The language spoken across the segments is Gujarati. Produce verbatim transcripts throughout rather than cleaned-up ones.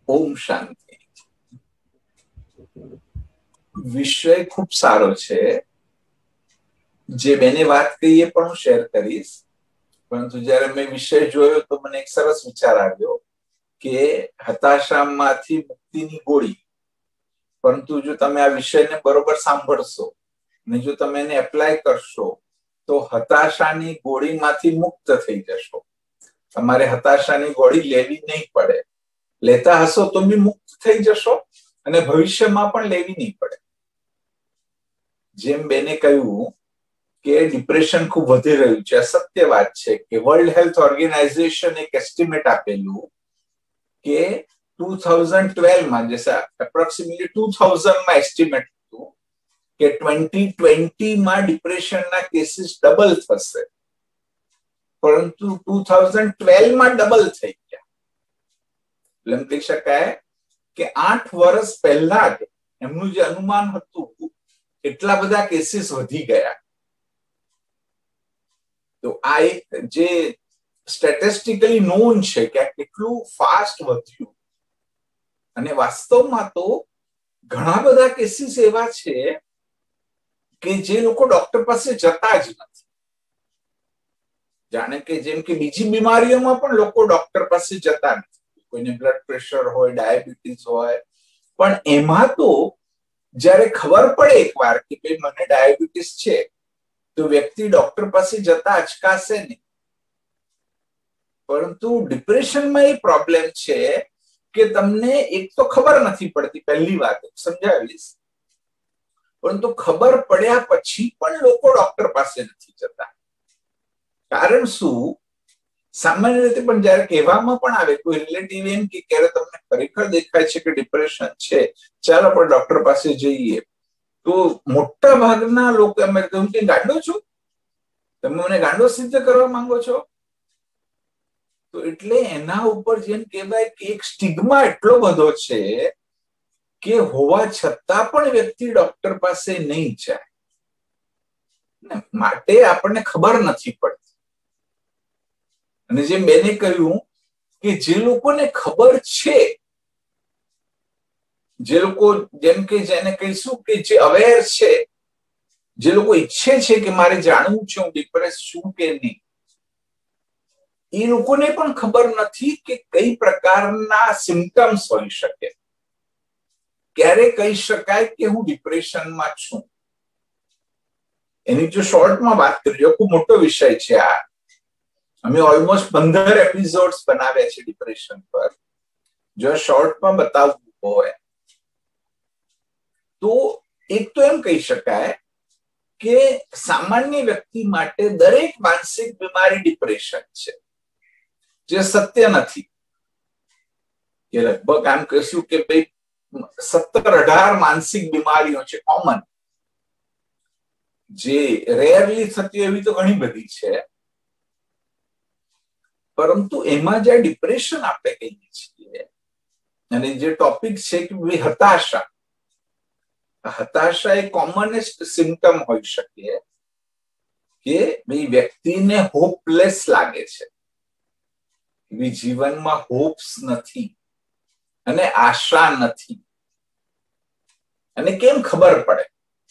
ઓમ શાંતિ. વિષય ખૂબ સારો છે. જે બેને વાત કહી એ પણ હું શેર કરીશ, પરંતુ જ્યારે મેં વિષય જોયો તો મને એક સરસ વિચાર આવ્યો કે હતાશામાંથી મુક્તિની ગોળી. પરંતુ જો તમે આ વિષયને બરોબર સાંભળશો અને જો તમે એને એપ્લાય કરશો તો હતાશાની ગોળીમાંથી મુક્ત થઈ જશો. તમારે હતાશાની ગોળી લેવી નહીં પડે. લેતા હશો તો બી મુક્ત થઈ જશો અને ભવિષ્યમાં પણ લેવી નહીં પડે. જેમ બેને કહ્યું કે ડિપ્રેશન ખૂબ વધી રહ્યું છે, અસત્ય વાત છે કે વર્લ્ડ હેલ્થ ઓર્ગેનાઇઝેશન એક એસ્ટિમેટ આપેલું કે ટુ થાઉઝન્ડ ટ્વેલ્વ માં જैसे એપ્રોક્સિમેટલી ટુ થાઉઝન્ડ માં એસ્ટિમેટ હતું કે ટ્વેન્ટી ટ્વેન્ટી માં ડિપ્રેશનના કેસીસ ડબલ થશે, પરંતુ ટુ થાઉઝન્ડ ટ્વેલ્વ માં ડબલ થઈ ગયા. એટલે એમ કહી શકાય કે આઠ વર્ષ પહેલા જ એમનું જે અનુમાન હતું એટલા બધા કેસીસ વધી ગયા. તો આ એક જે સ્ટેટિસ્ટિકલી નોન છે કે આ કેટલું ફાસ્ટ વધ્યું. અને વાસ્તવમાં તો ઘણા બધા કેસીસ એવા છે કે જે લોકો ડોક્ટર પાસે જતા જ નથી. જાણે કે જેમ કે બીજી બીમારીઓમાં પણ લોકો ડોક્ટર પાસે જતા નથી. કોઈને બ્લડ પ્રેશર હોય, ડાયાબિટીસ હોય, પણ એમાં તો જ્યારે ખબર પડે એકવાર કે ભાઈ મને ડાયાબિટીસ છે તો વ્યક્તિ ડોક્ટર પાસે જતા અચકાશે નહીં. પરંતુ ડિપ્રેશનમાં એ પ્રોબ્લેમ છે કે તમને એક તો ખબર નથી પડતી, પહેલી વાત સમજાવીશ, પરંતુ ખબર પડ્યા પછી પણ લોકો ડોક્ટર પાસે નથી જતા. કારણ શું? સામાન્ય રીતે પણ જયારે કહેવામાં પણ આવે કોઈ રિલેટિવ એમ કે ક્યારે તમને ખરેખર દેખાય છે કે ડિપ્રેશન છે, ચાલો પણ ડોક્ટર પાસે જઈએ, તો મોટા ભાગના લોકો એમ કહ્યું કે ગાંડો છું, તમે મને ગાંડો સિદ્ધ કરવા માંગો છો. તો એટલે એના ઉપર જેમ કહેવાય કે એક સ્ટિગ્મા એટલો બધો છે કે હોવા છતાં પણ વ્યક્તિ ડોક્ટર પાસે નહીં જાય. માટે આપણને ખબર નથી પડતી. અને જેમ બેને કહ્યું કે જે લોકોને ખબર છે, જે લોકો જેમ કે જેને કહીશું કે જે અવેર છે, જે લોકો ઈચ્છે છે કે મારે જાણવું છે હું ડિપ્રેસ છું કે નહીં, એ લોકોને પણ ખબર નથી કે કઈ પ્રકારના સિમ્ટમ્સ હોઈ શકે, ક્યારે કહી શકાય કે હું ડિપ્રેશનમાં છું. એની જો શોર્ટમાં વાત કરીએ, ખૂબ મોટો વિષય છે આ. અમે ઓલમોસ્ટ પંદર એપિસોડ્સ બનાવ્યા છે ડિપ્રેશન પર. જો શોર્ટમાં બતાવવું હોય તો એક તો એમ કહી શકાય કે સામાન્ય વ્યક્તિ માટે દરેક માનસિક બીમારી ડિપ્રેશન છે, જે સત્ય નથી. કે લગભગ આમ કહીશું કે ભાઈ સત્તર અઢાર માનસિક બીમારીઓ છે કોમન, જે રેરલી થતી એવી તો ઘણી બધી છે. પરંતુ એમાં જે ડિપ્રેશન આપણે કહીએ છીએ અને જે ટોપિક છે કે ભાઈ હતાશા, હતાશા એ કોમનેસ્ટ સિમ્ટમ હોઈ શકે કે ભાઈ વ્યક્તિને હોપલેસ લાગે છે, જીવનમાં હોપ્સ નથી અને આશા નથી. અને કેમ ખબર પડે?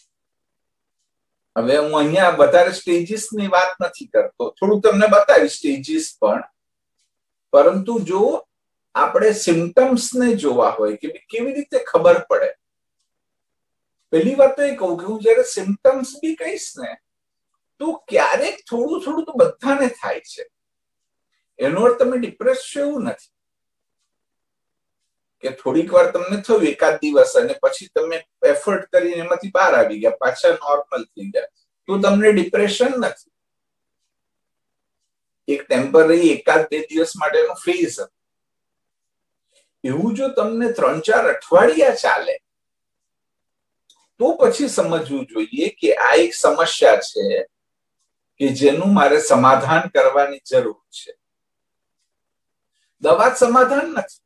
હવે હું અહીંયા વધારે સ્ટેજીસ ની વાત નથી કરતો, થોડું તમને બતાવીશ સ્ટેજીસ પણ. પરંતુ જો આપણે સિમ્ટમ્સ ને જોવા હોય કે કેવી રીતે ખબર પડે, પહેલી વાત તો એ કહું કે હું જયારે સિમ્ટમ્સ બી કહીશ ને તો ક્યારેક થોડું થોડું તો બધાને થાય છે. એનો અર્થ તમે ડિપ્રેસ છો એવું નથી કે થોડીક વાર તમને થયું એકાદ દિવસ અને પછી તમે એફર્ટ કરીને એમાંથી બહાર આવી ગયા, પાછા નોર્મલ થઈ ગયા, તો તમને ડિપ્રેશન નથી. એક ટેમ્પરરી એકાદ બે દિવસ માટેનો ફેઝ. એવું જો તમને ત્રણ ચાર અઠવાડિયા ચાલે તો પછી સમજવું જોઈએ કે આ એક સમસ્યા છે કે જેનું મારે સમાધાન કરવાની જરૂર છે. દવા સમાધાન નથી.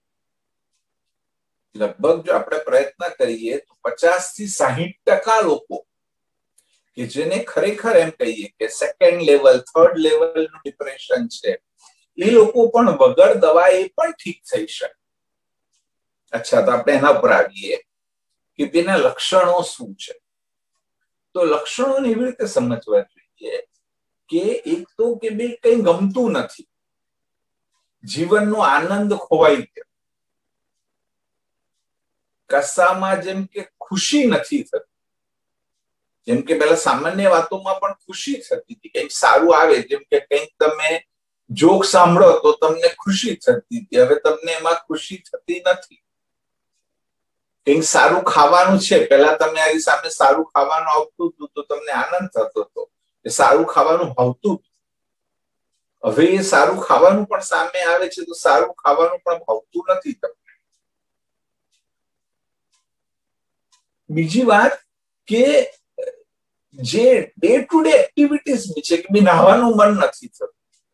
લગભગ જો આપણે પ્રયત્ન કરીએ તો પચાસ થી સાહીઠ ટકા લોકો કે જેને ખરેખર એમ કહીએ કે સેકન્ડ લેવલ થર્ડ લેવલનું ડિપ્રેશન છે, એ લોકો પણ વગર દવા એ પણ ઠીક થઈ શકે. અચ્છા, તો આપણે એના ઉપર આવીએ કે તેના લક્ષણો શું છે. તો લક્ષણોને એવી રીતે સમજવા જોઈએ કે એક તો કે બે કઈ ગમતું નથી, જીવનનો આનંદ ખોવાઈ ગયો, કશામાં જેમ કે ખુશી નથી થતી. જેમ કે પેલા સામાન્ય વાતોમાં પણ ખુશી થતી હતી, કંઈક સારું આવે, જેમ કે કંઈક તમે જોક સાંભળો તો તમને ખુશી થતી હતી, હવે તમને એમાં ખુશી થતી નથી. કંઈક સારું ખાવાનું છે, પેલા તમારી સામે સારું ખાવાનું આવતું હતું તો તમને આનંદ થતો હતો, એ સારું ખાવાનું ભાવતું હતું. હવે એ સારું ખાવાનું પણ સામે આવે છે તો સારું ખાવાનું પણ ભાવતું નથી તમને. બીજી વાત કે જે ડે ટુ ડે એક્ટિવિટીઝ છે કે નાહવાનું મન નથી થતું,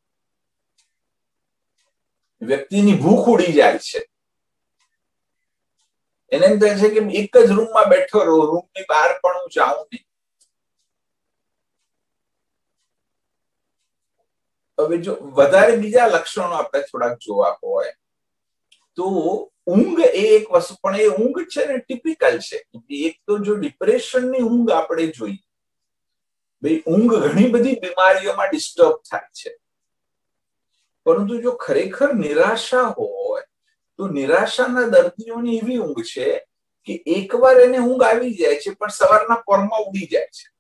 વ્યક્તિની ભૂખ ઉડી જાય છે, એને એમ થાય છે કે એક જ રૂમમાં બેઠો રહો, રૂમની બહાર પણ હું જાઉં નહીં. હવે જો વધારે બીજા લક્ષણો આપણે થોડાક જોવા હોય તો ઊંઘ એ એક વસ્તુ, પણ એ ઊંઘ છે ને ટિપિકલ છે. એક તો જો ડિપ્રેશનની ઊંઘ આપણે જોઈએ, ભાઈ ઊંઘ ઘણી બધી બીમારીઓમાં ડિસ્ટર્બ થાય છે, પરંતુ જો ખરેખર નિરાશા હોય તો નિરાશાના દર્દીઓની એવી ઊંઘ છે કે એકવાર એને ઊંઘ આવી જાય છે પણ સવારના પોરમાં ઉડી જાય છે.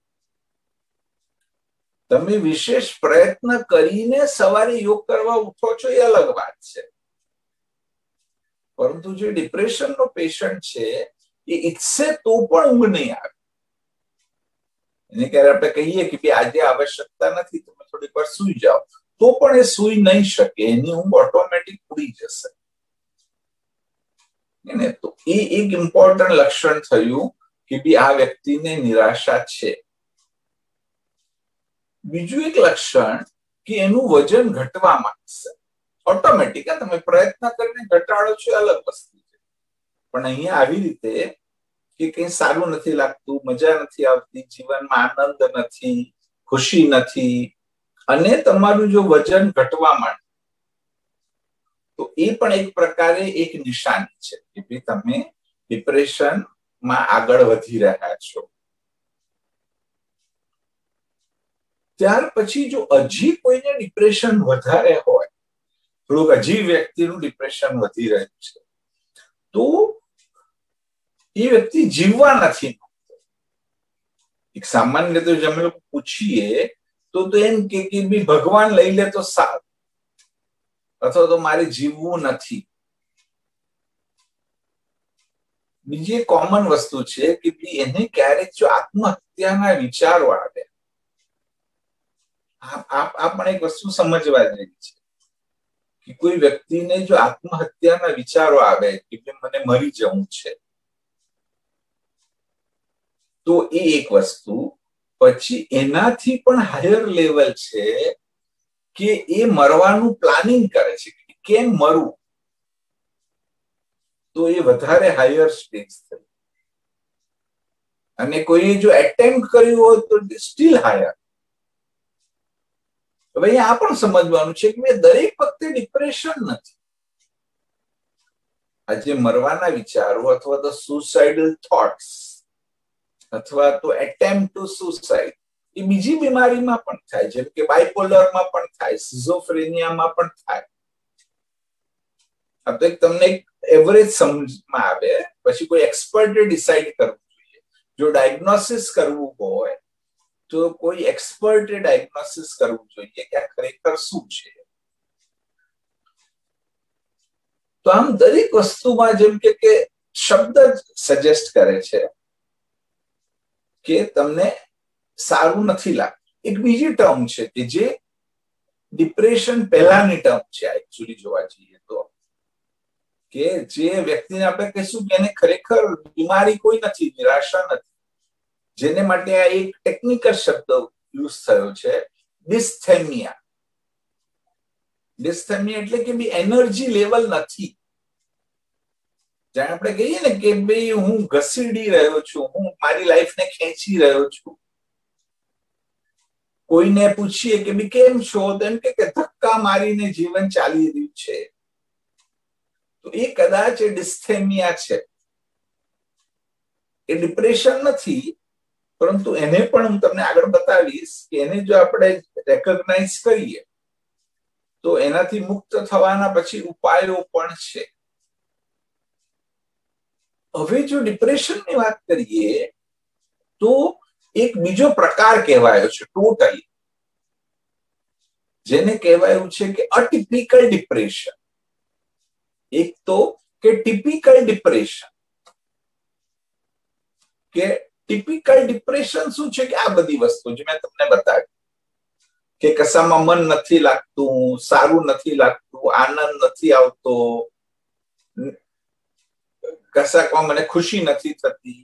તમે વિશેષ પ્રયત્ન કરીને સવારે યોગ કરવા ઉઠો છો એ અલગ વાત છે, પરંતુ જે ડિપ્રેશનનો પેશન્ટ છે એ ઈચ્છે તો પણ ઊંઘ નહીં આવે. એને ક્યારે આપણે કહીએ કે આજે આવશ્યકતા નથી, તમે થોડીક વાર સૂઈ જાઓ, તો પણ એ સૂઈ નહીં શકે, એની ઊંઘ ઓટોમેટિક ઉડી જશે. તો એ એક ઇમ્પોર્ટન્ટ લક્ષણ થયું કે ભી આ વ્યક્તિને નિરાશા છે. બીજું એક લક્ષણ કે એનું વજન ઘટવા માંડશે ઓટોમેટિક. તમે પ્રયત્ન કરીને ઘટાડો છો અલગ વસ્તુ છે, પણ અહીંયા આવી રીતે કે કઈ સારું નથી લાગતું, મજા નથી આવતી, જીવનમાં આનંદ નથી, ખુશી નથી, અને તમારું જો વજન ઘટવા માંડે તો એ પણ એક પ્રકારે એક નિશાની છે કે ભાઈ તમે ડિપ્રેશનમાં આગળ વધી રહ્યા છો. ત્યાર પછી જો હજી કોઈને ડિપ્રેશન વધારે હોય, થોડુંક હજી વ્યક્તિનું ડિપ્રેશન વધી રહ્યું છે, તો એ વ્યક્તિ જીવવા નથી. એક સામાન્ય રીતે જો અમે લોકો પૂછીએ તો તો એમ કે ભાઈ ભગવાન લઈ લે તો સારું, અથવા તો મારે જીવવું નથી. બીજી એક કોમન વસ્તુ છે કે એને ક્યારેક જો આત્મહત્યાના વિચારો આવે, આ પણ એક વસ્તુ સમજવા જેવી છે કે કોઈ વ્યક્તિને જો આત્મહત્યાના વિચારો આવે કે મને મરી જવું છે, તો એ એક વસ્તુ. પછી એનાથી પણ હાયર લેવલ છે કે એ મરવાનું પ્લાનિંગ કરે છે કે કેમ મરવું, તો એ વધારે હાયર સ્ટેજ થઈ. અને કોઈ જો એટેમ્પ્ટ કર્યું હોય તો સ્ટીલ હાયર. હવે અહીંયા આ પણ સમજવાનું છે કે દરેક વખતે ડિપ્રેશન નથી. આજે મરવાના વિચારો અથવા તો સુસાઇડલ થોટ્સ અથવા તો એટેમ્પ્ટ ટુ સુસાઇડ એ બીજી બીમારીમાં પણ થાય, જેમ કે બાયપોલરમાં પણ થાય, સિઝોફ્રેનિયામાં પણ થાય. આ તો એક તમને એક એવરેજ સમજમાં આવે, પછી કોઈ એક્સપર્ટે ડિસાઇડ કરવું જોઈએ. જો ડાયગ્નોસિસ કરવું હોય તો કોઈ એક્સપર્ટે ડાયગ્નોસિસ કરવું જોઈએ કે આ ખરેખર શું છે. તો આમ દરેક વસ્તુમાં જેમ કે શબ્દ સજેસ્ટ કરે છે કે તમને સારું નથી લાગતું. એક બીજી ટર્મ છે કે જે ડિપ્રેશન પહેલાની ટર્મ છે એકચ્યુઅલી જોવા જઈએ તો, કે જે વ્યક્તિને આપણે કહીશું કે એને ખરેખર બીમારી કોઈ નથી, નિરાશા નથી, જેને માટે આ એક ટેકનિકલ શબ્દ યુઝ થયો છે, ડિસ્થેમિયા. ડિસ્થેમિયા એટલે કે બી એનર્જી લેવલ નથી. જાણે આપણે કહીએ ને કે ભાઈ હું ઘસીડી રહ્યો છું, હું મારી લાઈફને ખેંચી રહ્યો છું. કોઈને પૂછીએ કે બી કેમ છો, તો એમ કે ધક્કા મારીને જીવન ચાલી રહ્યું છે. તો એ કદાચ એ ડિસ્થેમિયા છે, એ ડિપ્રેશન નથી, પરંતુ એને પણ હું તમને આગળ બતાવીશ કે એને જો આપણે રેકોગ્નાઇઝ કરીએ તો એનાથી મુક્ત થવાના પછી ઉપાયો પણ છે. હવે જો ડિપ્રેશનની વાત કરીએ તો એક બીજો પ્રકાર કહેવાયો છે ટોટલી, જેને કહેવાયું છે કે અટિપિકલ ડિપ્રેશન. એક તો કે ટિપિકલ ડિપ્રેશન. કે ટિપિકલ ડિપ્રેશન શું છે કે આ બધી વસ્તુ જે મેં તમને બતાવી કે કશામાં મન નથી લાગતું, સારું નથી લાગતું, આનંદ નથી આવતો, કશાકમાં મને ખુશી નથી થતી,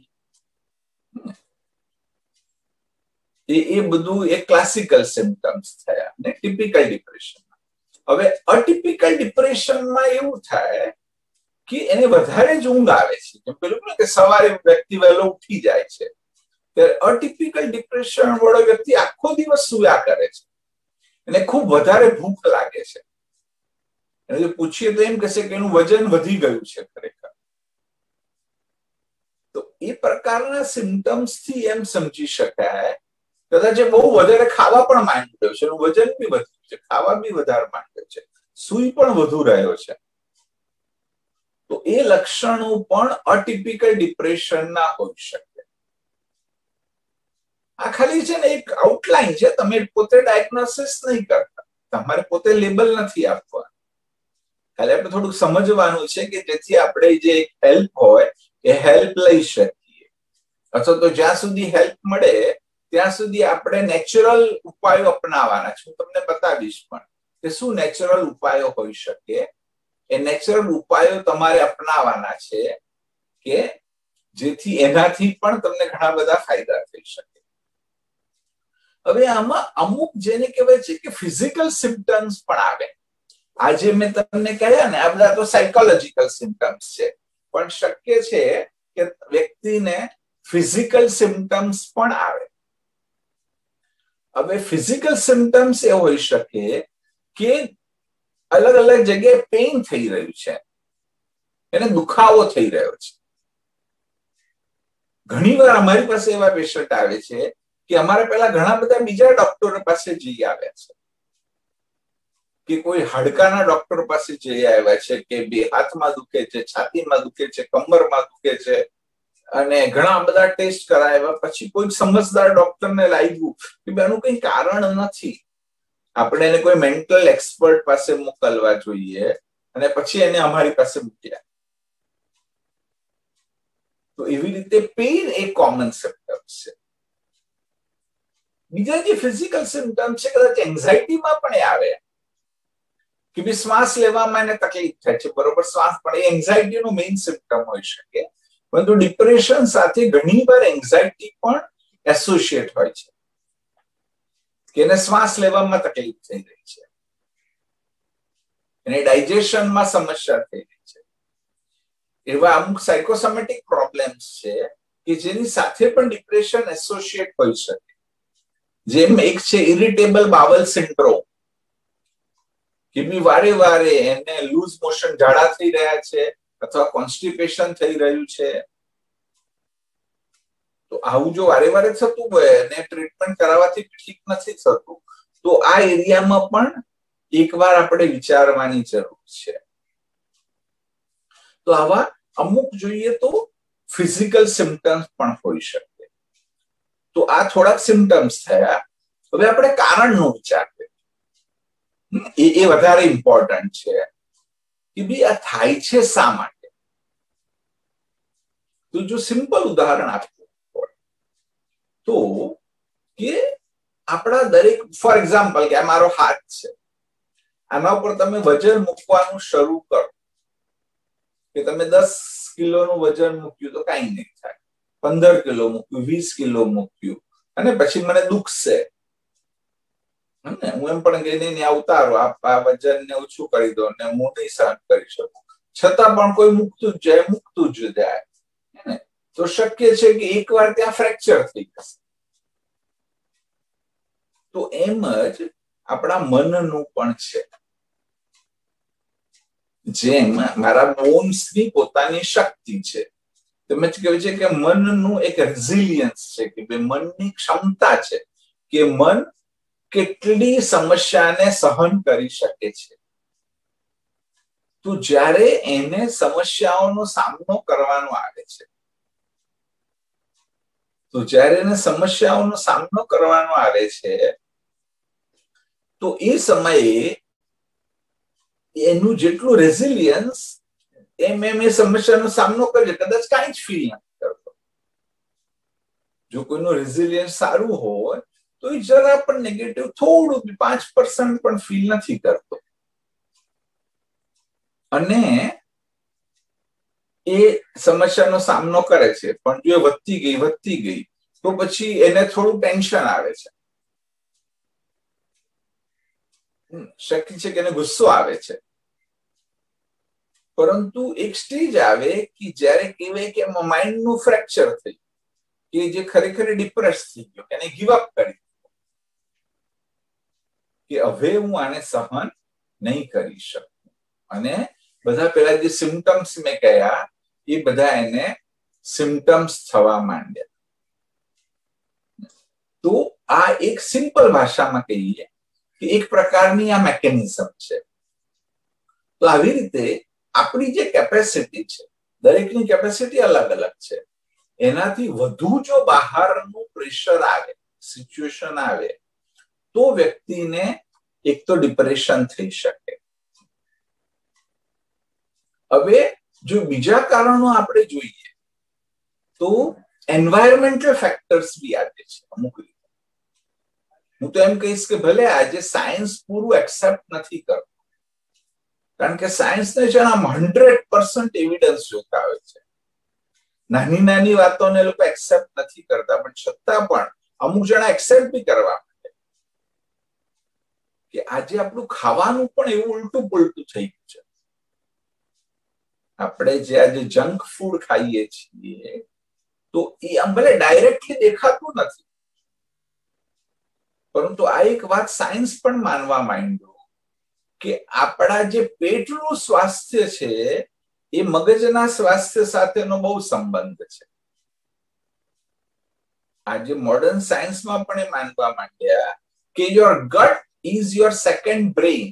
એ એ બધું એ ક્લાસિકલ સિમ્પટમ્સ થયા ને ટિપિકલ ડિપ્રેશન. હવે અટિપિકલ ડિપ્રેશનમાં એવું થાય કે એને વધારે જ ઊંઘ આવે છે, જેમ પેલું કે સવારે વ્યક્તિ વહેલો ઉઠી જાય છે, ત્યારે અટિપિકલ ડિપ્રેશન વાળો વ્યક્તિ આખો દિવસ સૂયા કરે છે, એને ખૂબ વધારે ભૂખ લાગે છે. એને જો પૂછીએ તો એમ કહેશે કે એનું વજન વધી ગયું છે ખરેખર. તો એ પ્રકારના સિમ્પટમ્સ થી એમ સમજી શકાય કદાચ બહુ વધારે ખાવા પણ માંડ્યો છે, એનું વજન બી વધ્યું છે, ખાવા બી વધારે માંડ્યો છે, સૂઈ પણ વધુ રહ્યો છે. તો એ લક્ષણો પણ અટિપિકલ ડિપ્રેશન ના હોઈ શકે. આ ખાલી છે ને એક આઉટલાઈન છે, તમે પોતે ડાયગ્નોસિસ નહીં કરતા, તમારે પોતે લેબલ નથી આપવા, ખાલી આપણે થોડુંક સમજવાનું છે કે જેથી આપણે જે હેલ્પ હોય એ હેલ્પ લઈ શકીએ, અથવા તો જ્યાં સુધી હેલ્પ મળે ત્યાં સુધી આપણે નેચરલ ઉપાયો અપનાવવાના છે. હું તમને બતાવીશ પણ કે શું નેચરલ ઉપાયો હોઈ શકે. એ નેચરલ ઉપાયો તમારે અપનાવવાના છે કે જેથી એનાથી પણ તમને ઘણા બધા ફાયદા થઈ શકે. હવે આમાં અમુક જેને કહેવાય છે કે ફિઝિકલ સિમ્પટમ્સ પણ આવે. આજે મેં તમને કહ્યા ને આ બધા તો સાયકોલોજીકલ સિમ્પટમ્સ છે, પણ શક્ય છે કે વ્યક્તિને ફિઝિકલ સિમ્પટમ્સ પણ આવે. હવે ફિઝિકલ સિમ્પટમ્સ એ હોઈ શકે કે અલગ અલગ જગ્યાએ પેઇન થઈ રહ્યું છે, એને દુખાવો થઈ રહ્યો છે. ઘણી વાર અમારી પાસે એવા પેશન્ટ આવે છે કે અમારે પહેલા ઘણા બધા બીજા ડોક્ટરો પાસે જઈ આવ્યા છે, કે કોઈ હાડકાના ડોક્ટર પાસે જઈ આવ્યા છે, કે બે હાથમાં દુખે છે, છાતીમાં દુખે છે, કમરમાં દુખે છે, અને ઘણા બધા ટેસ્ટ કરાવ્યા પછી કોઈ સમજદાર ડોક્ટરને લાગ્યું કે આનું કઈ કારણ નથી, આપણે એને કોઈ મેન્ટલ એક્સપર્ટ પાસે મોકલવા જોઈએ, અને પછી એને અમારી પાસે મૂક્યા. તો એવી રીતે પેઇન એ કોમન સિમ્પટમ્સ છે. બીજા જે ફિઝિકલ સિમ્પટમ્સ છે કદાચ એન્ઝાઇટીમાં પણ આવે કે ભી શ્વાસ લેવામાં એને તકલીફ થાય છે, બરોબર, શ્વાસ પણ એ એન્ઝાઇટીનું મેઇન સિમ્પટમ હોઈ શકે. પરંતુ ડિપ્રેશન સાથે ઘણી વાર એન્ઝાઇટી પણ એસોસિએટ હોય છે, કે એને શ્વાસ લેવામાં તકલીફ થઈ રહી છે, એને ડાયજેશનમાં સમસ્યા થઈ રહી છે. એવા અમુક સાયકોસોમેટિક પ્રોબ્લેમ્સ છે કે જેની સાથે પણ ડિપ્રેશન એસોસિએટ હોઈ શકે. જેમ એક છે ઇરિટેબલ બાવલ સિન્ડ્રોમ, કે બી વારે વારે એને લૂઝ મોશન, ઝાડા થઈ રહ્યા છે અથવા કોન્સ્ટિપેશન થઈ રહ્યું છે. તો આવું જો વારે વારે થતું હોય અને ટ્રીટમેન્ટ કરાવવાથી ઠીક નથી થતું, તો આ એરિયામાં પણ એકવાર આપણે વિચારવાની જરૂર છે. તો આવા અમુક જોઈએ તો ફિઝિકલ સિમ્પટમ્સ પણ હોઈ શકે. તો આ થોડાક સિમ્પટમ્સ થયા. હવે આપણે કારણનો વિચાર કરીએ, એ એ વધારે ઇમ્પોર્ટન્ટ છે કે ભાઈ આ થાય છે શા માટે. તો જો સિમ્પલ ઉદાહરણ આપવું હોય તો કે આપણા દરેક, ફોર એક્ઝામ્પલ કે આ મારો હાથ છે, આના ઉપર તમે વજન મૂકવાનું શરૂ કરો, કે તમે દસ કિલોનું વજન મૂક્યું તો કઈ નહીં થાય, પંદર કિલો મૂક્યું, વીસ કિલો મૂક્યું, અને પછી મને દુખશે, હું એમ પણ કહીને ઉતારો આ વજનને ઓછું કરી દો ને હું નહીં સહન કરી શકું, છતાં પણ કોઈ મૂકતું જ જાય, મૂકતું જ જાય, તો શક્ય છે કે એકવાર ત્યાં ફ્રેક્ચર થઈ જશે. તો એમ જ આપણા મનનું પણ છે. જેમ મારા બોન્સની પોતાની શક્તિ છે, તમે કહેવાય છે કે મનનું એક રેઝિલિયન્સ છે, કે બે મનની ક્ષમતા છે કે મન કેટલી સમસ્યાને સહન કરી શકે છે. તો જ્યારે એને સમસ્યાઓનો સામનો કરવાનો આવે છે તો જ્યારે એને સમસ્યાઓનો સામનો કરવાનો આવે છે તો એ સમયે એનું જેટલું રેઝિલિયન્સ એમ એમ એ સમસ્યાનો સામનો કરે, કદાચ કાંઈ જ ફીલ નથી કરતો. જો કોઈનું રેઝિલિયન્સ સારું હોય તો એ જરા પણ નેગેટિવ થોડું બી પાંચ પર્સન્ટ પણ ફીલ નથી કરતો. અને એ સમસ્યાનો સામનો કરે છે, પણ જો એ વધતી ગઈ વધતી ગઈ તો પછી એને થોડું ટેન્શન આવે છે, શક્ય છે કે એને ગુસ્સો આવે છે. પરંતુ એક સ્ટેજ આવે કે જ્યારે કહેવાય કે માઇન્ડનું ફ્રેક્ચર થઈ, કે જે ખરેખર ડિપ્રેસ થઈ ગયો, એને ગીવ અપ કરી કે હવે હું આને સહન નહીં કરી શકું. અને બધા પેલા જે સિમ્ટમ્સ મેં કહ્યા એ બધા એને સિમ્ટમ્સ થવા માંડ્યા. તો આ એક સિમ્પલ ભાષામાં કહીએ કે એક પ્રકારની આ મેકેનિઝમ છે. તો આવી રીતે આપણી જે કેપેસિટી છે, દરેકની કેપેસિટી અલગ અલગ છે, એનાથી વધુ જો બહારનું પ્રેશર આવે, સિચ્યુએશન આવે, તો વ્યક્તિને એક તો ડિપ્રેશન થઈ શકે. હવે જો બીજા કારણો આપણે જોઈએ તો એન્વાયરમેન્ટલ ફેક્ટર્સ બી આવે છે અમુક રીતે. હું તો એમ કહીશ કે ભલે આજે સાયન્સ પૂરું એક્સેપ્ટ નથી કરતું, કારણ કે સાયન્સને છે આમ હંડ્રેડ પર્સન્ટ એવિડન્સ જોતા હોય છે. નાની નાની વાતોને લોકો એક્સેપ્ટ નથી કરતા, પણ છતાં પણ અમુક જણા એક્સેપ્ટ બી કરવા માટે કે આજે આપણું ખાવાનું પણ એવું ઉલટું પુલટું થઈ ગયું છે. આપણે જે આજે જંક ફૂડ ખાઈએ છીએ તો એ આમ ભલે ડાયરેક્ટલી દેખાતું નથી, પરંતુ આ એક વાત સાયન્સ પણ માનવા માંડ્યું કે આપણા જે પેટનું સ્વાસ્થ્ય છે એ મગજના સ્વાસ્થ્ય સાથેનો બહુ સંબંધ છે. આજે મોડર્ન સાયન્સમાં પણ એ માનવા માંડ્યા કે your gut is your second brain,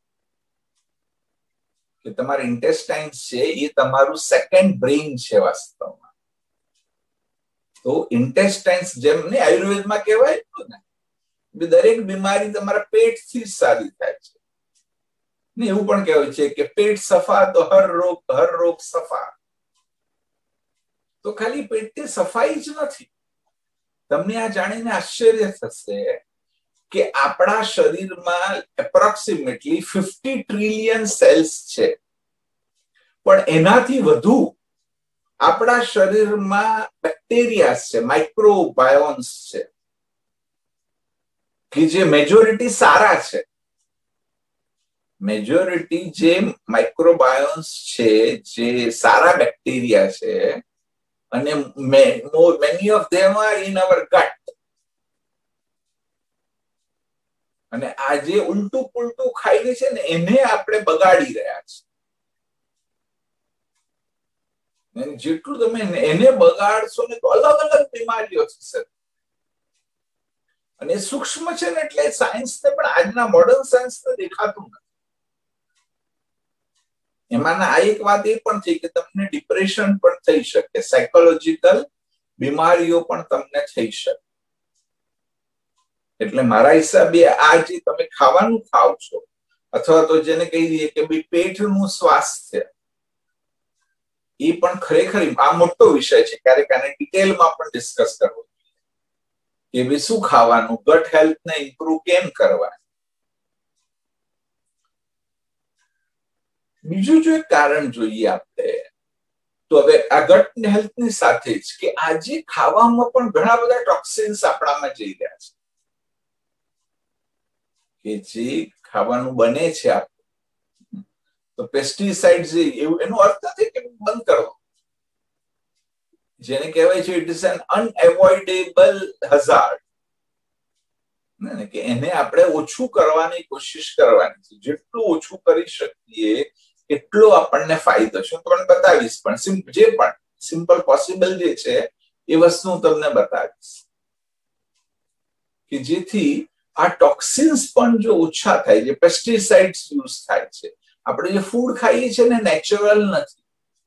કે તમારા ઇન્ટેસ્ટાઇન્સ છે એ તમારું સેકન્ડ બ્રેઇન છે વાસ્તવમાં. તો ઇન્ટેસ્ટાઇન્સ જેમ ને આયુર્વેદમાં કહેવાય ને દરેક બીમારી તમારા પેટથી જ સારી થાય છે ને એવું પણ કહેવાય છે કે પેટ સફા તો હર રોગ હર રોગ સફા. તો ખાલી પેટની સફાઈ જ નથી. તમને આ જાણીને આશ્ચર્ય થશે કે આપણા શરીરમાં એપ્રોક્સિમેટલી ફિફ્ટી ટ્રિલિયન સેલ્સ છે, પણ એનાથી વધુ આપણા શરીરમાં બેક્ટેરિયા છે, માઇક્રોબાયોન્સ છે, કે જે મેજોરિટી સારા છે. મેજોરિટી જે માઇક્રોબાયોન્સ છે, જે સારા બેક્ટેરિયા છે, અને many of them are in our gut. અને આ જે ઉલટું પુલટું ખાઈને છે ને એને આપણે બગાડી રહ્યા છીએ. જેટલું તમે એને બગાડશો ને તો અલગ અલગ બીમારીઓ થશે. અને સૂક્ષ્મ છે ને એટલે સાયન્સને પણ આજના મોડર્ન સાયન્સને દેખાતું નથી. એમાંના આ એક વાત એ પણ છે કે તમને ડિપ્રેશન પણ થઈ શકે, સાયકોલોજીકલ બીમારીઓ પણ તમને થઈ શકે. એટલે મારા હિસાબે આ જે તમે ખાવાનું ખાવ છો, અથવા તો જેને કહી દઈએ કે ભાઈ પેટનું સ્વાસ્થ્ય, એ પણ ખરેખર આ મોટો વિષય છે. ક્યારેક આને ડિટેલમાં પણ ડિસ્કસ કરવો કે ભાઈ શું ખાવાનું, ગટ હેલ્થને ઇમ્પ્રુવ કેમ કરવા. બીજું જો એક કારણ જોઈએ આપણે તો હવે આ ગટ હેલ્થની સાથે જ કે આજે ખાવામાં પણ ઘણા બધા ટોક્સિન્સ આપણામાં જઈ રહ્યા છે, કે જે ખાવાનું બને છે આપણું તો પેસ્ટિસાઇડ એવું એનો અર્થ નથી કે બંધ કરો, જેને કહેવાય છે it is an unavoidable hazard, કે એને આપણે ઓછું કરવાની કોશિશ કરવાની છે. જેટલું ઓછું કરી શકીએ એટલો આપણને ફાયદો છે. હું તમને બતાવીશ, પણ જે પણ સિમ્પલ પોસિબલ જે છે એ વસ્તુ હું તમને બતાવીશ કે જેથી આ ટોક્સિન્સ પણ જો ઓછા થાય, જે પેસ્ટિસાઇડ્સ યુઝ થાય છે, આપણે જે ફૂડ ખાઈએ છીએ ને નેચરલ નથી.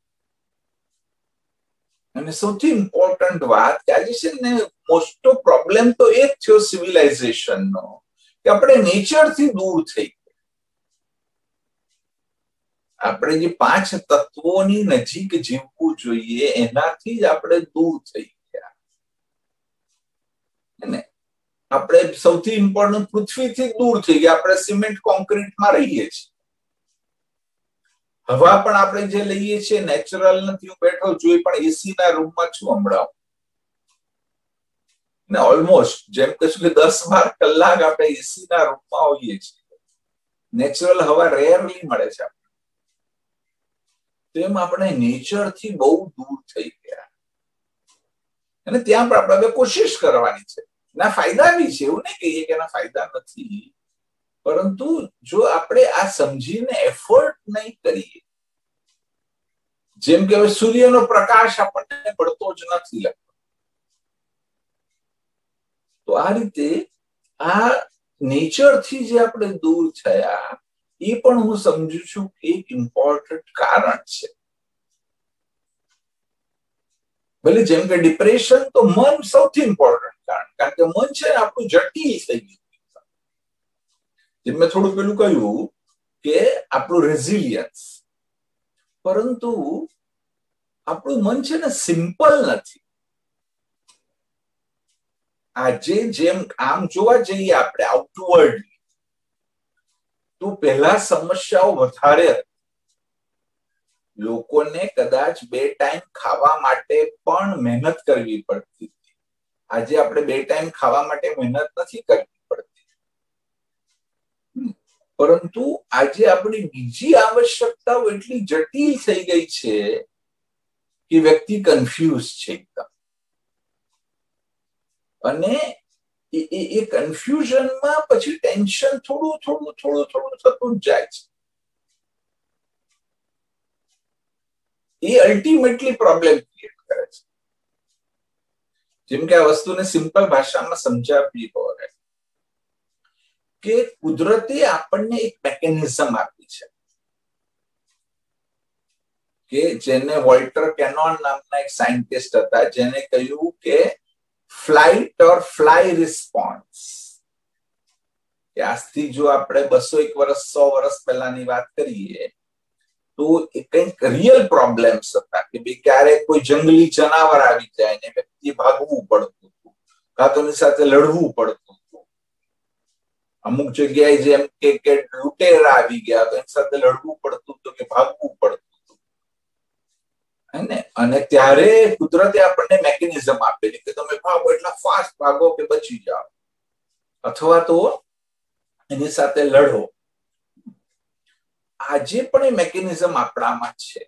અને સૌથી ઇમ્પોર્ટન્ટ વાત કે આજે છે ને મોસ્ટ ઓફ પ્રોબ્લેમ તો એ જ થયો સિવિલાઇઝેશનનો કે આપણે નેચરથી દૂર થઈ ગયા. આપણે જે પાંચ તત્વોની નજીક જીવવું જોઈએ એનાથી જ આપણે દૂર થઈ ગયા. ને આપણે સૌથી ઇમ્પોર્ટન્ટ પૃથ્વીથી દૂર થઈ ગયા. આપણે સિમેન્ટ કોન્ક્રીટમાં રહીએ છીએ. હવા પણ આપણે જે લઈએ છીએ નેચરલ નથી. હું બેઠો જોઈ પણ એસી ના રૂમમાં છું હમણાં ને ઓલમોસ્ટ જેમ કહીશું કે દસ બાર કલાક આપણે એસી ના રૂમમાં હોઈએ છીએ. નેચરલ હવા રેરલી મળે છે. તેમ આપણે નેચરથી બહુ દૂર થઈ ગયા. અને ત્યાં પણ આપણે કોશિશ કરવાની છે. ના ફાયદા બી છે, એવું નહીં કહીએ કે એના ફાયદા નથી, પરંતુ જો આપણે આ સમજીને એફર્ટ નહીં કરીએ, જેમ કે હવે સૂર્યનો પ્રકાશ આપણને પડતો જ નથી લગતો, તો આ રીતે આ નેચરથી જે આપણે દૂર થયા એ પણ હું સમજુ છું કે એક ઇમ્પોર્ટન્ટ કારણ છે. ભલે જેમ કે ડિપ્રેશન તો મન સૌથી ઇમ્પોર્ટન્ટ કારણ, કારણ કે મન છે આપણું જટિલ થઈ ગયું. જેમ મેં થોડું પેલું કહ્યું કે આપણું રેઝિલિયન્સ, પરંતુ આપણું મન છે ને સિમ્પલ નથી. આજે જેમ આમ જોવા જઈએ આપણે આઉટવર્ડ તો પહેલા સમસ્યાઓ વધારે હતી. લોકોને કદાચ બે ટાઈમ ખાવા માટે પણ મહેનત કરવી પડતી હતી. આજે આપણે બે ટાઈમ ખાવા માટે મહેનત નથી કરવી પડતી, પરંતુ આજે આપણી બીજી આવશ્યકતાઓ એટલી જટિલ થઈ ગઈ છે કે વ્યક્તિ કન્ફ્યુઝ છે એકદમ. અને એ કન્ફ્યુઝનમાં પછી ટેન્શન થોડું થોડું થોડું થોડું થતું જ જાય છે. એ અલ્ટિમેટલી પ્રોબ્લેમ ક્રિએટ કરે છે. જેમ કે આ વસ્તુને સિમ્પલ ભાષામાં સમજાવવી હોય કે કુદરતે આપણને એક મેકેનિઝમ આપી છે કે જેને વોલ્ટર કેનોન નામના એક સાયન્ટિસ્ટ હતા, જેને કહ્યું કે ફ્લાઇટ ઓર ફ્લાય રિસ્પોન્સ. કે આજથી જો આપણે બસો એક વર્ષ સો વર્ષ પહેલાની વાત કરીએ તો એ કંઈક રિયલ પ્રોબ્લેમ્સ હતા કે ભાઈ ક્યારેક કોઈ જંગલી જનાવર આવી જાય ને વ્યક્તિ ભાગવું પડતું હતું, કાં તો એની સાથે લડવું પડતું હતું. અમુક જગ્યાએ જેમ કે લૂંટેરા આવી ગયા તો એની સાથે લડવું પડતું હતું કે ભાગવું પડતું હતું. અને ત્યારે કુદરતે આપણને મેકેનિઝમ આપેલી કે તમે ભાગો એટલા ફાસ્ટ ભાગો કે બચી જાઓ, અથવા તો એની સાથે લડો. આજે પણ એ મેકેનિઝમ આપણામાં છે.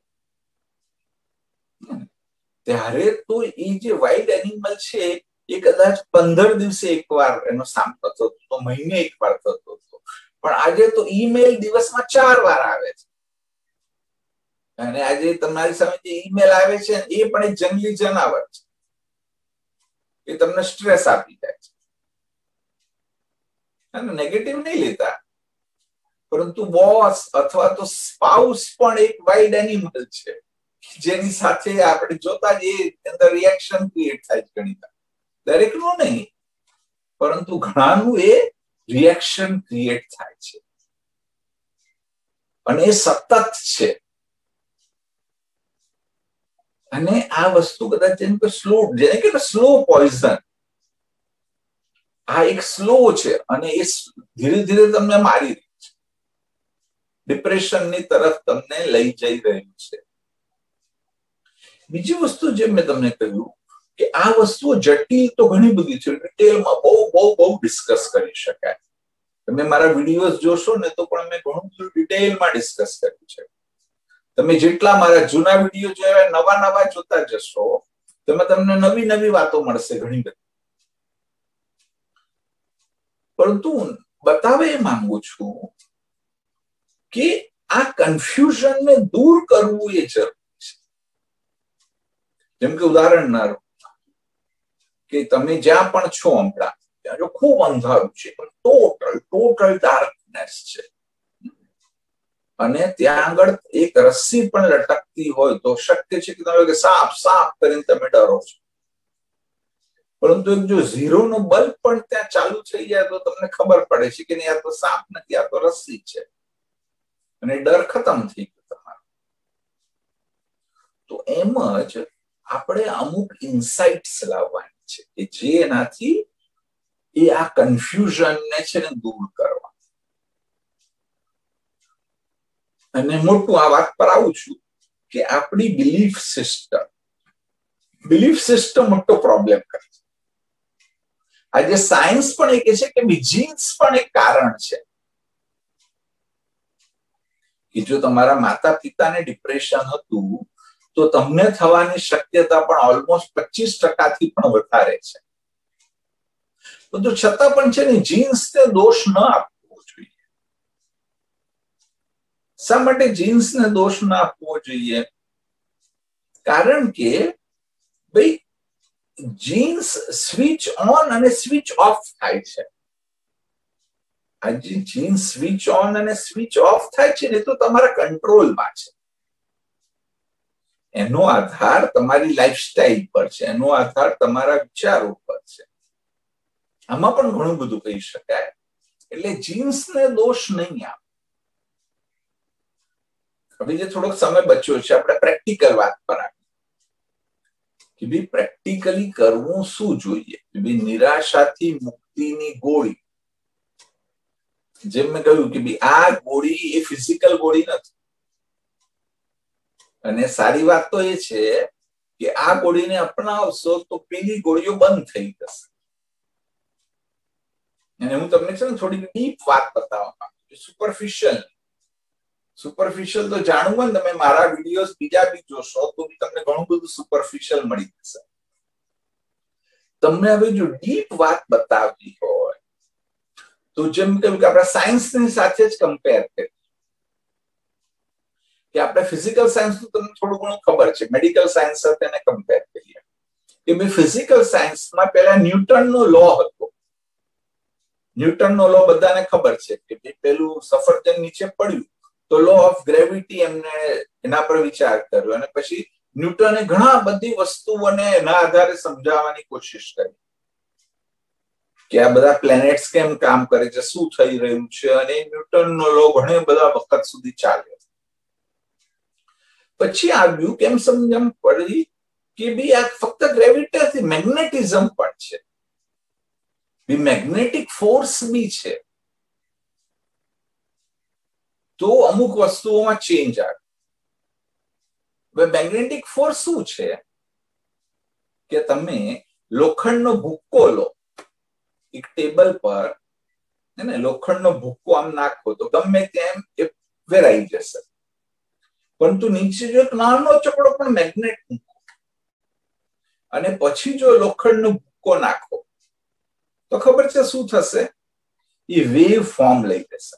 ત્યારે તો એ જે વાઇલ્ડ એનિમલ છે એ કદાચ પંદર દિવસે એકવાર એનો સામ થતો હતો, મહિને એકવાર થતો હતો, પણ આજે તો ઈમેલ દિવસમાં ચાર વાર આવે છે. અને આજે તમારી સામે જે ઈમેલ આવે છે એ પણ એક જંગલી જનાવર છે. એ તમને સ્ટ્રેસ આપી જાય છે. અને નેગેટિવ નહીં લેતા, પરંતુ બોસ અથવા તો સ્પાઉસ પણ એક વાઇલ્ડ એનિમલ છે જેની સાથે આપણે જોતા જ એ અંદર રિએક્શન ક્રિએટ થાય છે. ઘણી વાર દરેકનું નહીં, પરંતુ ઘણાનું એ રિએક્શન ક્રિએટ થાય છે અને એ સતત છે. અને આ વસ્તુ કદાચ જેમ કે સ્લો, જેને કે સ્લો પોઈઝન, આ એક સ્લો છે અને એ ધીરે ધીરે તમને મારી રહી છે, ડિપ્રેશનની તરફ તમને લઈ જઈ રહ્યું છે. બીજી વસ્તુ જે મેં તમને કહ્યું કે આ વસ્તુઓ જટિલ તો ઘણી બધી છે, ડિટેલમાં બહુ બહુ બહુ ડિસ્કસ કરી શકાય. તમે મારા વિડીયોઝ જોશો ને તો પણ મેં ઘણું બધું ડિટેલમાં ડિસ્કસ કર્યું છે. તમે જેટલા મારા જૂના વિડીયો જોયા નવા નવા જોતા જશો તેમાં તમને નવી નવી વાતો મળશે ઘણી બધી. પરંતુ બતાવે માંગુ છું કે આ કન્ફ્યુઝનને દૂર કરવું એ જરૂરી છે. જેમ કે ઉદાહરણ ના કે તમે જ્યાં પણ છો હમણાં ત્યાં જો ખૂબ અંધારું છે, ટોટલ ટોટલ ડાર્કનેસ છે, અને ત્યાં આગળ એક રસ્સી પણ લટકતી હોય તો શક્ય છે કે તમે સાપ સાપ કરીને તમે ડરો છો, પરંતુ એક જો ઝીરો નો બલ્બ પણ ત્યાં ચાલુ થઈ જાય તો તમને ખબર પડે છે કે નહીં, આ તો સાપ નથી, આ તો રસ્સી છે, અને ડર ખતમ થઈ ગયો તમારો. તો એમ જ આપણે અમુક ઇન્સાઇટ્સ લાવવાની છે કે જેનાથી એ આ કન્ફ્યુઝનને છે ને દૂર કરવા. અને મોટું આ વાત પર આવું છું કે આપણી બિલીફ સિસ્ટમ બિલીફ સિસ્ટમ મોટો પ્રોબ્લેમ કરે છે. આજે સાયન્સ પણ એ કહે છે કે જીન્સ પણ એક કારણ છે કે જો તમારા માતા પિતાને ડિપ્રેશન હતું તો તમને થવાની શક્યતા પણ ઓલમોસ્ટ પચીસ ટકાથી પણ વધારે છે. પરંતુ છતાં પણ છે ને જીન્સને દોષ ન આપવો જોઈએ. શા માટે જીન્સને દોષ ન આપવો જોઈએ? કારણ કે ભાઈ જીન્સ સ્વિચ ઓન અને સ્વિચ ઓફ થાય છે. આજે જીન્સ સ્વિચ ઓન અને સ્વિચ ઓફ થાય છે ને તો તમારા કંટ્રોલમાં છે. એનો આધાર તમારી લાઈફસ્ટાઈલ પર છે, એનો આધાર તમારા વિચારો પર છે. આમાં પણ ઘણું બધું કહી શકાય. એટલે જીન્સને દોષ નહીં આપ. હવે જે થોડોક સમય બચ્યો છે આપણે પ્રેક્ટિકલ વાત પર આવીએ કે ભાઈ પ્રેક્ટિકલી કરવું શું જોઈએ. ભાઈ નિરાશાથી મુક્તિની ગોળી, જેમ મેં કહ્યું કે ભાઈ આ ગોળી એ ફિઝિકલ ગોળી નથી, અને સારી વાત તો એ છે કે આ ગોળીને અપનાવશો તો પેલી ગોળીઓ બંધ થઈ જશે. અને હું તમને છે ને થોડી ડીપ વાત બતાવવા માંગુ છું. સુપરફિશિયલ સુપરફિશિયલ તો જાણવું હોય ને તમે મારા વિડીયોઝ બીજા બી જોશો તો તમને ઘણું બધું સુપરફિશિયલ મળી જશે. તમને હવે જો ડીપ વાત બતાવવી હોય તો જેમ કહ્યું કે આપણે સાયન્સની સાથે જ કમ્પેર કરીએ કે આપણે ફિઝિકલ સાયન્સ નું તમને થોડું ઘણું ખબર છે, મેડિકલ સાયન્સ સાથે એને કમ્પેર કરીએ કે ભાઈ ફિઝિકલ સાયન્સમાં પહેલા ન્યૂટનનો લો હતો. ન્યૂટનનો લો બધાને ખબર છે કે ભાઈ પેલું સફરજન નીચે પડ્યું તો લો ઓફ ગ્રેવિટી એમને એના પર વિચાર કર્યો, અને પછી ન્યૂટને ઘણા બધી વસ્તુઓને એના આધારે સમજાવવાની કોશિશ કરી કે આ બધા પ્લેનેટ્સ કેમ કામ કરે છે, શું થઈ રહ્યું છે, અને ન્યૂટનનો લો ઘણા બધા વખત સુધી ચાલ્યો. પછી આવ્યું કેમ સમજણ પડી કે ભાઈ આ ફક્ત ગ્રેવિટી, મેગ્નેટિઝમ પણ છે, મેગ્નેટિક ફોર્સ બી છે. તો અમુક વસ્તુઓમાં ચેન્જ આવે. હવે મેગ્નેટિક ફોર્સ શું છે કે તમે લોખંડનો ભૂક્કો લો, એક ટેબલ પર ને લોખંડનો ભૂક્કો આમ નાખો તો ગમે તેમ એ વેરાઈ જશે, પરંતુ નીચે જો એક નાનો ચકડો પણ મેગ્નેટ મૂકો અને પછી જો લોખંડનો ભૂક્કો નાખો તો ખબર છે શું થશે? એ વેવ ફોર્મ લઈ લેશે.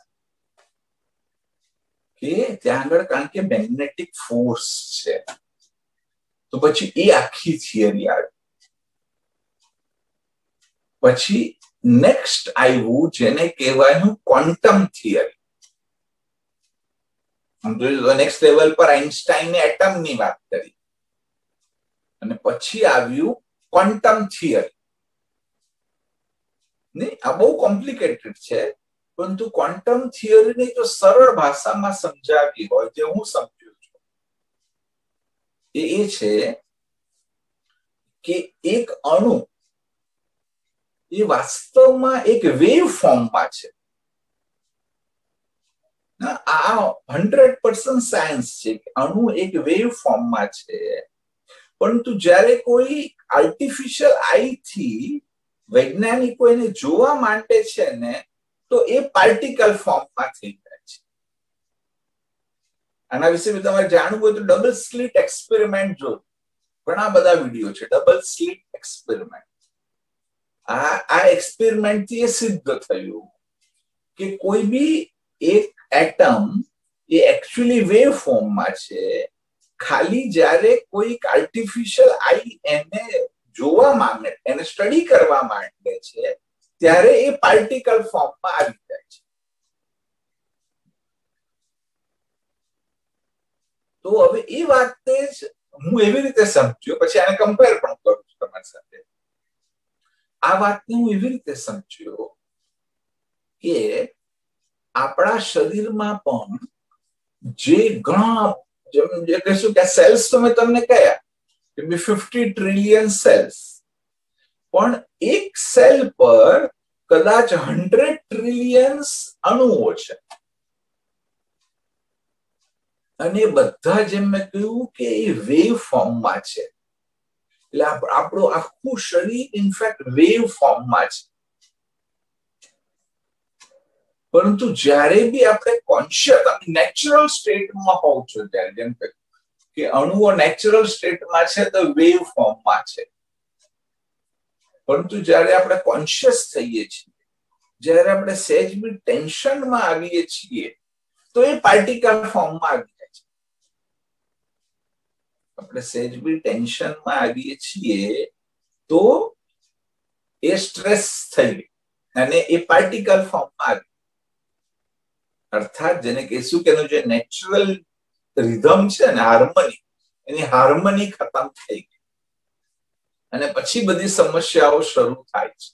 કે ત્યાં આગળ કારણ કે મેગ્નેટિક ફોર્સ છે. તો પછી એ આખી થિયરી આવી. પછી નેક્સ્ટ આવ્યું જેને કહેવાયું ક્વોન્ટમ થિયરી. નેક્સ્ટ લેવલ પર આઈન્સ્ટાઈને એટમની વાત કરી, અને પછી આવ્યું ક્વોન્ટમ થિયરી. નહીં, આ બહુ કોમ્પ્લિકેટેડ છે, પરંતુ ક્વોન્ટમ થિયરીને જો સરળ ભાષામાં સમજાવી હોય, જે હું સમજુ છું, એ એ છે કે એક અણુ એ વાસ્તવમાં એક વેવ ફોર્મમાં છે. આ હંડ્રેડ પર્સન્ટ સાયન્સ છે કે અણુ એક વેવ ફોર્મમાં છે, પરંતુ જ્યારે કોઈ આર્ટિફિશિયલ આઈથી વૈજ્ઞાનિકો એને જોવા માંડે છે ને તો એ પાર્ટિકલ ફોર્મમાં થઈ જાય છે. આના વિશે તમારે જાણવું હોય તો ડબલ સ્લિટ એક્સપેરિમેન્ટ જો, ઘણા બધા વિડીયો છે ડબલ સ્લિટ એક્સપેરિમેન્ટ. આ આ એક્સપેરિમેન્ટથી એ સિદ્ધ થયું કે કોઈ બી એક એટમ એ એકચ્યુઅલી વેવ ફોર્મમાં છે. ખાલી જ્યારે કોઈક આર્ટિફિશિયલ આઈ એને જોવા માંગે, એને સ્ટડી કરવા માંગે છે, ત્યારે એ પાર્ટિકલ ફોર્મમાં આવી જાય છે. તો હવે એ વાતે જ હું એવી રીતે સમજ્યો, પછી આને કમ્પેર પણ કરું છું તમારી સાથે. આ વાતને હું એવી રીતે સમજ્યો કે આપણા શરીરમાં પણ જે ઘણા જે કહીશું કે સેલ્સ તો મેં તમને કહ્યા કે ફિફ્ટી ટ્રિલિયન સેલ્સ, પણ એક સેલ પર કદાચ હંડ્રેડ ટ્રિલિયન અણુઓ છે. અને બધા જેમ મેં કહ્યું કે એ વેવ ફોર્મમાં છે. એટલે આપણું આખું શરીર ઇનફેક્ટ વેવ ફોર્મમાં છે. પરંતુ જ્યારે બી આપણે કોન્શિયસ નેચરલ સ્ટેટમાં હોવ છો, ત્યારે જેમ કહ્યું કે અણુઓ નેચરલ સ્ટેટમાં છે તો વેવ ફોર્મમાં છે. પરંતુ જ્યારે આપણે કોન્શિયસ થઈએ છીએ, જ્યારે આપણે સહેજ બી ટેન્શનમાં આવીએ છીએ, તો એ પાર્ટિકલ ફોર્મમાં આવી જાય છે. આપણે સહેજ બી ટેન્શનમાં આવીએ છીએ તો એ સ્ટ્રેસ થઈ અને એ પાર્ટિકલ ફોર્મમાં આવી. અર્થાત જેને કહીશું કે એનું જે નેચરલ રિધમ છે ને, હાર્મની, એની હાર્મની ખતમ થઈ ગઈ અને પછી બધી સમસ્યાઓ શરૂ થાય છે.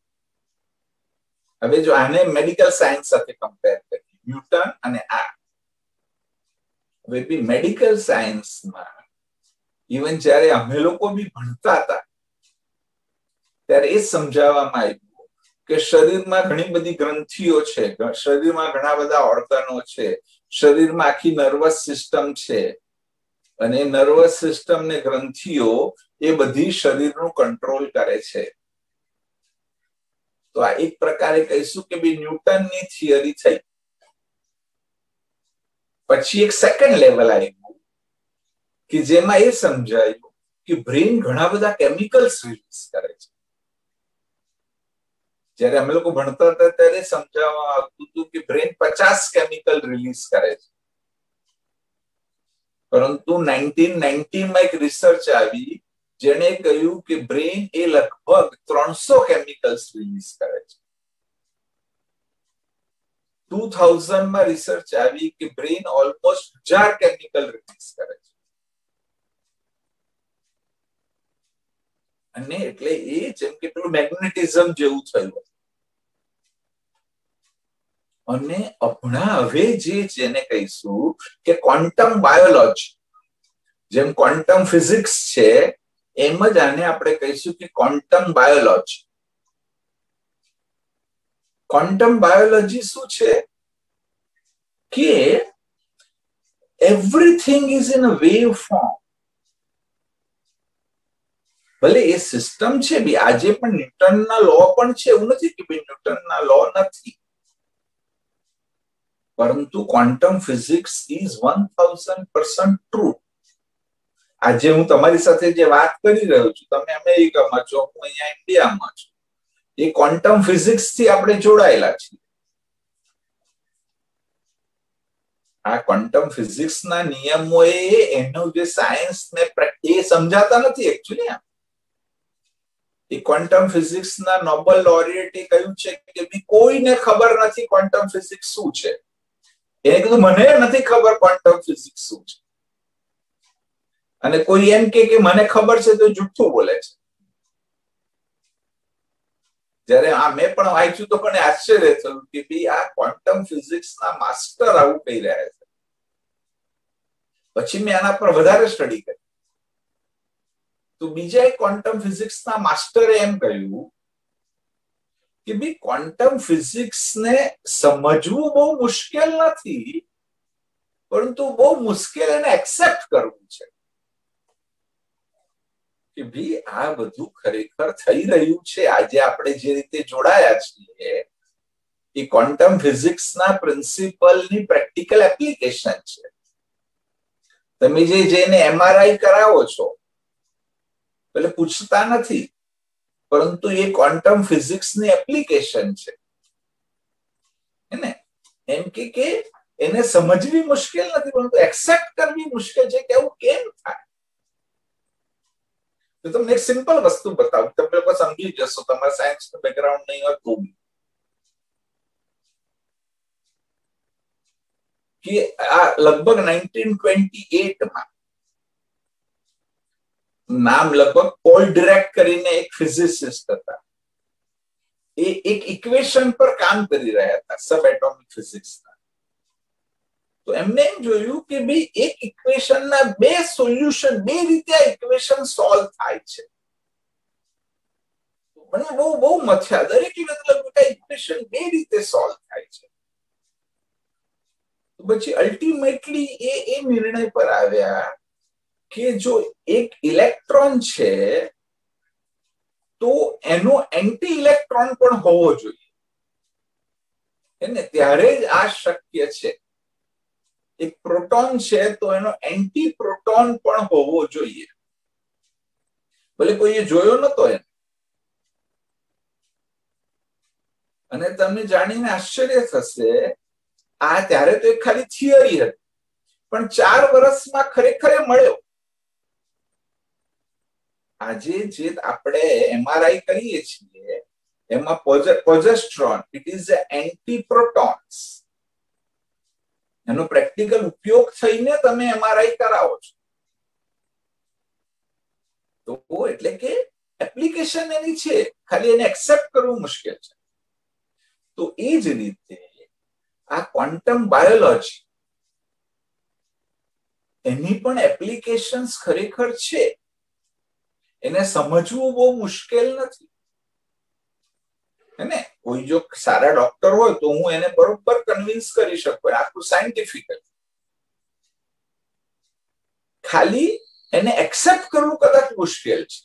હવે જો આને મેડિકલ સાયન્સ સાથે કમ્પેર કરીએ, ન્યૂટન અને આ, હવે બી મેડિકલ સાયન્સમાં ઇવન જ્યારે અમે લોકો બી ભણતા હતા ત્યારે એ સમજાવવામાં આવ્યું કે શરીરમાં ઘણી બધી ગ્રંથિઓ છે, શરીરમાં ઘણા બધા ઓર્ગનો છે, શરીરમાં આખી નર્વસ સિસ્ટમ છે, અને નર્વસ સિસ્ટમ ને ગ્રંથિઓ એ બધી શરીરનું કંટ્રોલ કરે છે. તો આ એક પ્રકારે કહીશું કે ભાઈ ન્યૂટનની થિયરી થઈ. પછી એક સેકન્ડ લેવલ આવ્યું કે જેમાં એ સમજાયું કે બ્રેન ઘણા બધા કેમિકલ્સ રિલીઝ કરે છે. જ્યારે અમે લોકો ભણતા હતા ત્યારે સમજાવવામાં આવતું હતું કે બ્રેન પચાસ કેમિકલ રિલીઝ કરે છે. પરંતુ નાઇન્ટીન નાઇન્ટીમાં એક રિસર્ચ આવી જેણે કહ્યું કે બ્રેન એ લગભગ ત્રણસો કેમિકલ્સ રિલીઝ કરે છે. ટુ થાઉઝન્ડમાં રિસર્ચ આવી કે બ્રેન ઓલમોસ્ટ હજાર કેમિકલ રિલીઝ કરે છે. અને એટલે એ જેમ કે પેલું મેગ્નેટિઝમ જેવું થયું. અને હમણાં હવે જે જેને કહીશું કે ક્વોન્ટમ બાયોલોજી, જેમ ક્વોન્ટમ ફિઝિક્સ છે એમ જ આને આપણે કહીશું કે ક્વોન્ટમ બાયોલોજી. ક્વોન્ટમ બાયોલોજી શું છે કે everything is in a wave form. ભલે એ સિસ્ટમ છે બી, આજે પણ ન્યૂટનના લો પણ છે, એવું નથી કે ભાઈ ન્યૂટનના લો નથી, પરંતુ quantum physics is one thousand percent true. આજે હું તમારી સાથે જે વાત કરી રહ્યો છું, તમે અમેરિકામાં છો, હું અહીંયા ઇન્ડિયામાં છું, એ ક્વોન્ટમ ફિઝિક્સ થી આપણે જોડાયેલા છીએ. આ ક્વોન્ટમ ફિઝિક્સના નિયમો એનું જે સાયન્સ ને એ સમજાતા નથી એકચ્યુઅલી. એ ક્વોન્ટમ ફિઝિક્સના નોબેલ લોરિએટે કહ્યું છે કે કોઈને ખબર નથી ક્વોન્ટમ ફિઝિક્સ શું છે. એને કીધું મને નથી ખબર ક્વોન્ટમ ફિઝિક્સ શું છે. અને કોઈ એમ કે મને ખબર છે તો જુઠ્ઠું બોલે છે. જ્યારે આ મેં પણ વાંચ્યું તો મને આશ્ચર્ય થયું કે ભાઈ આ ક્વોન્ટમ ફિઝિક્સના માસ્ટર આવું કહી રહ્યા છે. પછી મેં આના પર વધારે સ્ટડી કરી તો બીજા એક ક્વોન્ટમ ફિઝિક્સના માસ્ટરે એમ કહ્યું કે ભાઈ ક્વોન્ટમ ફિઝિક્સને સમજવું બહુ મુશ્કેલ નથી, પરંતુ બહુ મુશ્કેલ એને એક્સેપ્ટ કરવું છે કે ભાઈ આ બધું ખરેખર થઈ રહ્યું છે. આજે આપણે જે રીતે જોડાયા છીએ એ ક્વોન્ટમ ફિઝિક્સના પ્રિન્સિપલની પ્રેક્ટિકલ એપ્લિકેશન છે. તમે જે જેને એમઆરઆઈ કરાવો છો એટલે પૂછતા નથી, પરંતુ એ ક્વોન્ટમ ફિઝિક્સની એપ્લિકેશન છે. એમ કે એને સમજવી મુશ્કેલ નથી, પરંતુ એક્સેપ્ટ કરવી મુશ્કેલ છે કે આવું કેમ થાય. તો તમને એક સિમ્પલ વસ્તુ બતાવું, તમે લોકો સમજી જશો, તમારા સાયન્સનું બેકગ્રાઉન્ડ નહીં હોય તો બી, કે આ લગભગ નાઇન્ટીન ટ્વેન્ટી એટ માં નામ લગભગ પોલ ડિરેક કરીને એક ફિઝિસિસ્ટ હતા, એ એક ઇક્વેશન પર કામ કરી રહ્યા હતા, સબ એટોમિક ફિઝિક્સના. તો એમને એમ જોયું કે ભાઈ એક ઇક્વેશનના બે સોલ્યુશન, બે રીતે આ ઇક્વેશન સોલ્વ થાય છે. મને બહુ બહુ મથ્યા, દરેક મતલબ ઇક્વેશન બે રીતે સોલ્વ થાય છે. પછી અલ્ટિમેટલી એ એ નિર્ણય પર આવ્યા કે જો એક ઇલેક્ટ્રોન છે તો એનો એન્ટી ઇલેક્ટ્રોન પણ હોવો જોઈએ, એને ત્યારે જ આ શક્ય છે. એક પ્રોટોન છે તો એનો એન્ટી પ્રોટોન પણ હોવો જોઈએ, ભલે કોઈએ જોયો નતો એને. અને તમને જાણીને આશ્ચર્ય થશે, આ ત્યારે તો એક ખાલી થિયરી હતી, પણ ચાર વર્ષમાં ખરેખર મળ્યો. આજે જે આપણે એમઆરઆઈ કરીએ છીએ એમાં progesterone, it is anti protons, એનો પ્રેક્ટિકલ ઉપયોગ થઈને તમે એમઆરઆઈ કરાવો છો. તો એટલે કે એપ્લિકેશન એની છે, ખાલી એને એક્સેપ્ટ કરવું મુશ્કેલ છે. તો એ જ રીતે આ ક્વોન્ટમ બાયોલોજી, એની પણ એપ્લિકેશન્સ ખરેખર છે, એને સમજવું બહુ મુશ્કેલ નથી. ને કોઈ જો સારા ડોક્ટર હોય તો હું એને બરોબર કન્વિન્સ કરી શકું આખું સાયન્ટિફિકલી. ખાલી એને એક્સેપ્ટ કરવું કદાચ મુશ્કેલ છે.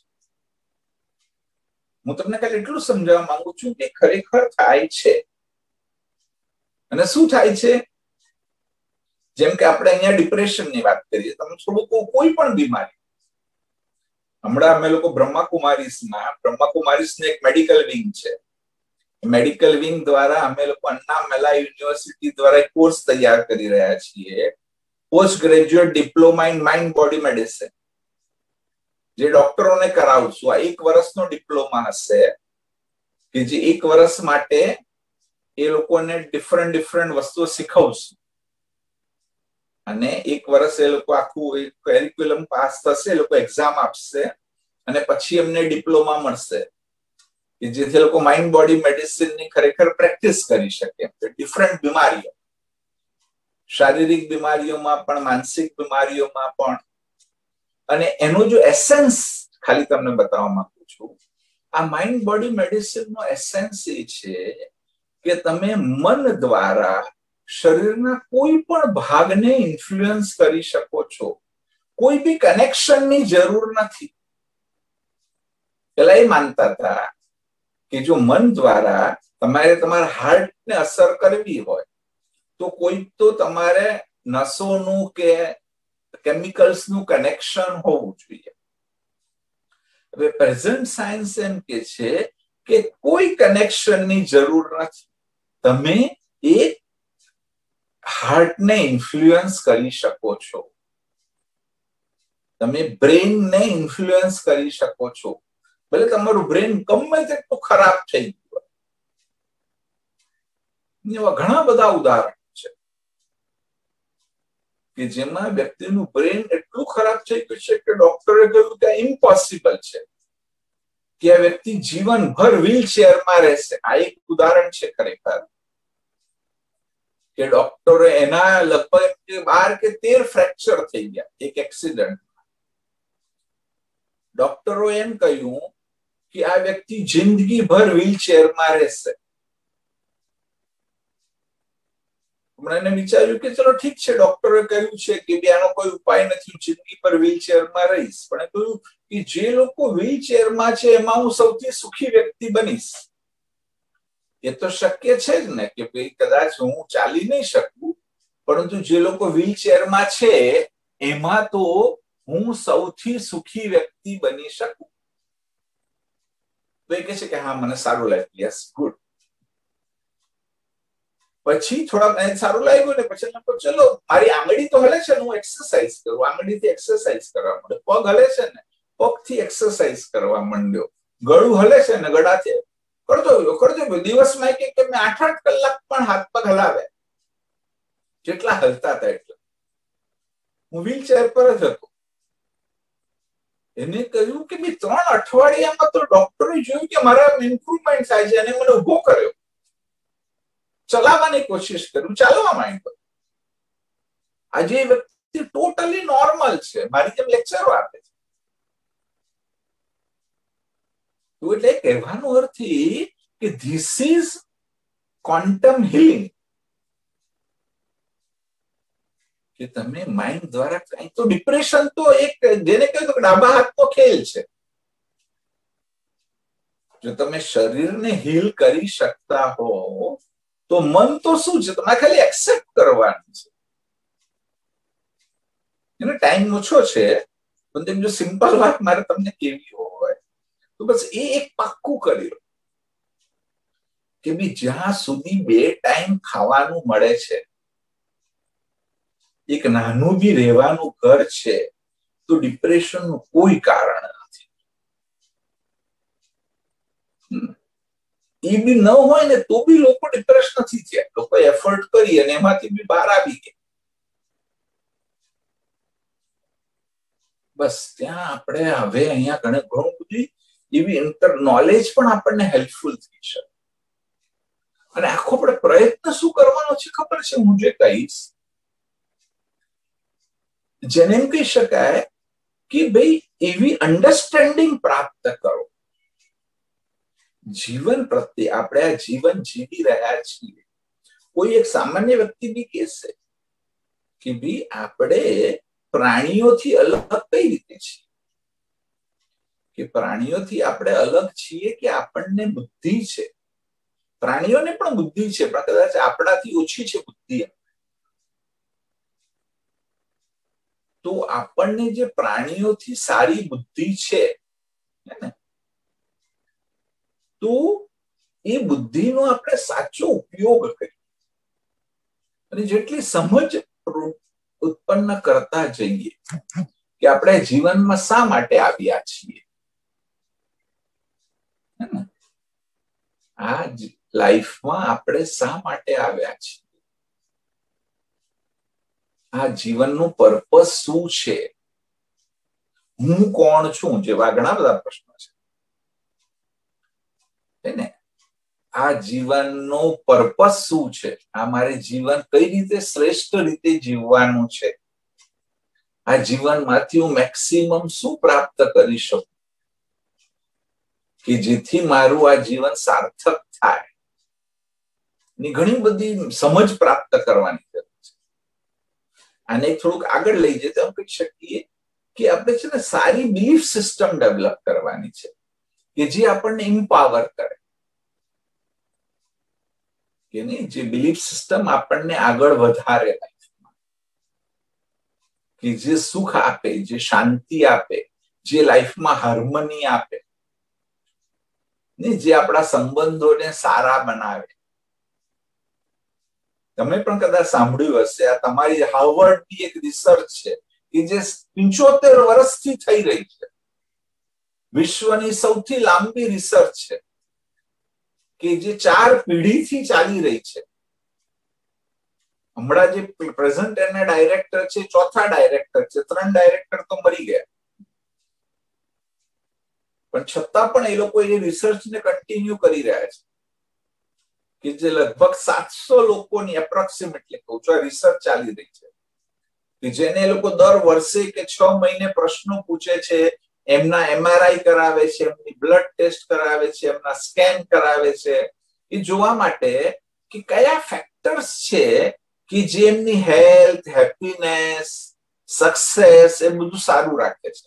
હું તમને ખાલી એટલું સમજાવવા માંગુ છું કે ખરેખર થાય છે. અને શું થાય છે? જેમ કે આપણે અહીંયા ડિપ્રેશનની વાત કરીએ, તમે થોડુંક કોઈ પણ બીમારી, હમણાં અમે લોકો બ્રહ્માકુમારીસમાં, બ્રહ્માકુમારીસને એક મેડિકલ વિંગ છે, મેડિકલ વિંગ દ્વારા અમે લોકો અન્નામલા યુનિવર્સિટી દ્વારા એક કોર્સ તૈયાર કરી રહ્યા છીએ, post graduate diploma in mind body medicine, જે ડોક્ટરોને કરાવશું. આ એક વર્ષનો ડિપ્લોમા હશે કે જે એક વર્ષ માટે એ લોકોને ડિફરન્ટ ડિફરન્ટ વસ્તુઓ શીખવશું, અને એક વર્ષ એ લોકો આખું એક કરિક્યુલમ પાસ થશે, એ લોકો એક્ઝામ આપશે અને પછી એમને ડિપ્લોમા મળશે કે જેથી લોકો માઇન્ડ બોડી મેડિસિનની ખરેખર પ્રેક્ટિસ કરી શકે. ડિફરન્ટ બીમારીઓ, શારીરિક બીમારીઓમાં પણ, માનસિક બીમારીઓમાં પણ. અને એનો જો એસેન્સ ખાલી તમને બતાવવા માંગુ છું, આ માઇન્ડ બોડી મેડિસિનનો એસેન્સ એ છે કે તમે મન દ્વારા શરીરના કોઈ પણ ભાગને ઇન્ફ્લુઅન્સ કરી શકો છો. કોઈ બી કનેક્શનની જરૂર નથી. પેલા એ માનતા હતા કે જો મન દ્વારા તમારે તમારા હાર્ટને અસર કરવી હોય તો કોઈ તો તમારે નસોનું કે કેમિકલ્સનું કનેક્શન હોવું જોઈએ. હવે પ્રેઝન્ટ સાયન્સ એમ કે છે કે કોઈ કનેક્શનની જરૂર નથી. તમે એ હાર્ટને ઇન્ફ્લુઅન્સ કરી શકો છો, તમે બ્રેનને ઇન્ફ્લુઅન્સ કરી શકો છો. ભલે તમારું બ્રેન ગમે તેટલું ખરાબ થઈ ગયું, એવા ઘણા બધા ઉદાહરણ છે કે જેમાં વ્યક્તિનું બ્રેન એટલું ખરાબ થઈ ગયું છે કે ડોક્ટરે કહ્યું કે ઇમ્પોસિબલ છે કે આ વ્યક્તિ જીવનભર વ્હીલચેરમાં રહેશે. આ એક ઉદાહરણ છે ખરેખર, કે ડોક્ટરો એના લગભગ બાર કે તેર ફ્રેક્ચર થઈ ગયા એક એક્સિડન્ટ. ડોક્ટરો એમ કહ્યું કે આ વ્યક્તિ જિંદગીભર વ્હીલચેરમાં રહેશે. મને વિચાર્યું કે ચલો ઠીક છે, ડોક્ટરે કહ્યું છે કે આનો કોઈ ઉપાય નથી, જિંદગી પર વ્હીલચેરમાં રહીશ. પણ કહ્યું કે જે લોકો વ્હીલચેરમાં છે એમાં હું સૌથી સુખી વ્યક્તિ બનીશ. એ તો શક્ય છે જ ને કે ભાઈ કદાચ હું ચાલી નહીં શકું, પરંતુ જે લોકો વ્હીલચેરમાં છે એમાં તો હું સૌથી સુખી વ્યક્તિ બની શકું. તો એ કહે છે કે હા મને સારું લાગ્યું, યસ ગુડ. પછી થોડા સારું લાગ્યું ને પછી ચલો મારી આંગળી તો હલે છે ને, હું એક્સરસાઇઝ કરું. આંગળીથી એક્સરસાઇઝ કરવા માંડ્યો. પગ હલે છે ને, પગથી એક્સરસાઇઝ કરવા માંડ્યો. ગળું હલે છે ને, ગળાથી કરતો ગયો કરતો ગયો. દિવસમાં કે મેં આઠ આઠ કલાક પણ હાથ પગ હલાવે, જેટલા હલતા હતા એટલા. હું વ્હીલચેર પર જ હતો. એને કહ્યું કે મેં ત્રણ અઠવાડિયામાં તો ડોક્ટરે જોયું કે મારા ઇમ્પ્રુવમેન્ટ થાય છે, અને મને ઉભો કર્યો. ચલાવવાની કોશિશ કરું, ચાલવા માંડ્યો. આજે એ વ્યક્તિ ટોટલી નોર્મલ છે, મારી જેમ લેક્ચરો આપે છે. તો એટલે કહેવાનો અર્થ એ કે ધીસ ઇઝ ક્વોન્ટમ હિલિંગ, કે તમે માઇન્ડ દ્વારા કઈ તો. ડિપ્રેશન તો એક જેને કહ્યું તો ડાબા હાથનો ખેલ છે. જો તમે શરીરને હીલ કરી શકતા હો તો મન તો શું છે, તમારે ખાલી એક્સેપ્ટ કરવાનું છે. એનો ટાઈમ ઓછો છે, પણ જો સિમ્પલ વાત મારે તમને કેવી હોય તો બસ એ એક પાક્કું કરી લો કે ભી જ્યાં સુધી બે ટાઈમ ખાવાનું મળે છે, એક નાનું બી રહેવાનું ઘર છે, તો ડિપ્રેશન નું કોઈ કારણ નથી. એ બી ન હોય ને તો બી લોકો ડિપ્રેસ નથી થયા. લોકો એફર્ટ કરી અને એમાંથી બી બહાર આવી ગયા. બસ ત્યાં આપણે હવે અહીંયા ઘણી ઘણું બધી એવી ઇન્ટર નોલેજ પણ આપણને હેલ્પફુલ થઈ શકે. અને આખો આપણે પ્રયત્ન શું કરવાનો છે ખબર છે? હું જે કહીશ જેને એમ કહી શકાય કે ભાઈ એવી અન્ડરસ્ટેન્ડિંગ પ્રાપ્ત કરો જીવન પ્રત્યે. આપણે આ જીવન જીવી રહ્યા છીએ. કોઈ એક સામાન્ય વ્યક્તિ બી કહેશે કે ભાઈ આપણે પ્રાણીઓથી અલગ કઈ રીતે છીએ? કે પ્રાણીઓથી આપણે અલગ છીએ કે આપણને બુદ્ધિ છે. પ્રાણીઓને પણ બુદ્ધિ છે, પણ કદાચ આપણાથી ઓછી છે બુદ્ધિ. તો આપણને જે પ્રાણીઓથી સારી બુદ્ધિ છે ને, તો એ બુદ્ધિનો આપણે સાચો ઉપયોગ કરીએ અને જેટલી સમજ ઉત્પન્ન કરતા જઈએ કે આપણે જીવનમાં શા માટે આવ્યા છીએ, આ લાઈફમાં આપણે શા માટે આવ્યા છીએ, આ જીવનનું પર્પસ શું છે, હું કોણ છું, જેવા ઘણા બધા પ્રશ્નો છે ને. આ જીવનનો પર્પસ શું છે? આ મારે જીવન કઈ રીતે શ્રેષ્ઠ રીતે જીવવાનું છે? આ જીવનમાંથી હું મેક્સિમમ શું પ્રાપ્ત કરી શકું કે જેથી મારું આ જીવન સાર્થક થાય? ની ઘણી બધી સમજ પ્રાપ્ત કરવાની જરૂર છે. આને થોડુંક આગળ લઈ જઈએ તો કહી શકીએ કે આપણે છે ને સારી બિલીફ સિસ્ટમ ડેવલપ કરવાની છે કે જે આપણને ઇમ્પાવર કરે. કે નહીં, જે બિલીફ સિસ્ટમ આપણને આગળ વધારે લાઈફમાં, કે જે સુખ આપે, જે શાંતિ આપે, જે લાઈફમાં હાર્મની આપે, ને જે આપણા સંબંધોને સારા બનાવે. તમે પણ કદાચ સાંભળ્યું હશે, આ તમારી હાર્વર્ડની એક રિસર્ચ છે કે જે પંચોતેર વર્ષથી થઈ રહી છે. વિશ્વની સૌથી લાંબી રિસર્ચ છે કે જે ચાર પેઢીથી ચાલી રહી છે. હમણાં જે પ્રેઝન્ટ એના ડાયરેક્ટર છે, ચોથા ડાયરેક્ટર છે. ત્રણ ડાયરેક્ટર તો મરી ગયા, પણ છતાં પણ એ લોકો એ રિસર્ચને કન્ટિન્યુ કરી રહ્યા છે કે જે લગભગ સાતસો લોકોની એપ્રોક્સિમેટલી કહું છું, આ રિસર્ચ ચાલી રહી છે કે જેને એ લોકો દર વર્ષે કે છ મહિને પ્રશ્નો પૂછે છે, એમના એમઆરઆઈ કરાવે છે, એમની બ્લડ ટેસ્ટ કરાવે છે, એમના સ્કેન કરાવે છે, એ જોવા માટે કે કયા ફેક્ટર્સ છે કે જે એમની હેલ્થ, હેપીનેસ, સક્સેસ એ બધું સારું રાખે છે.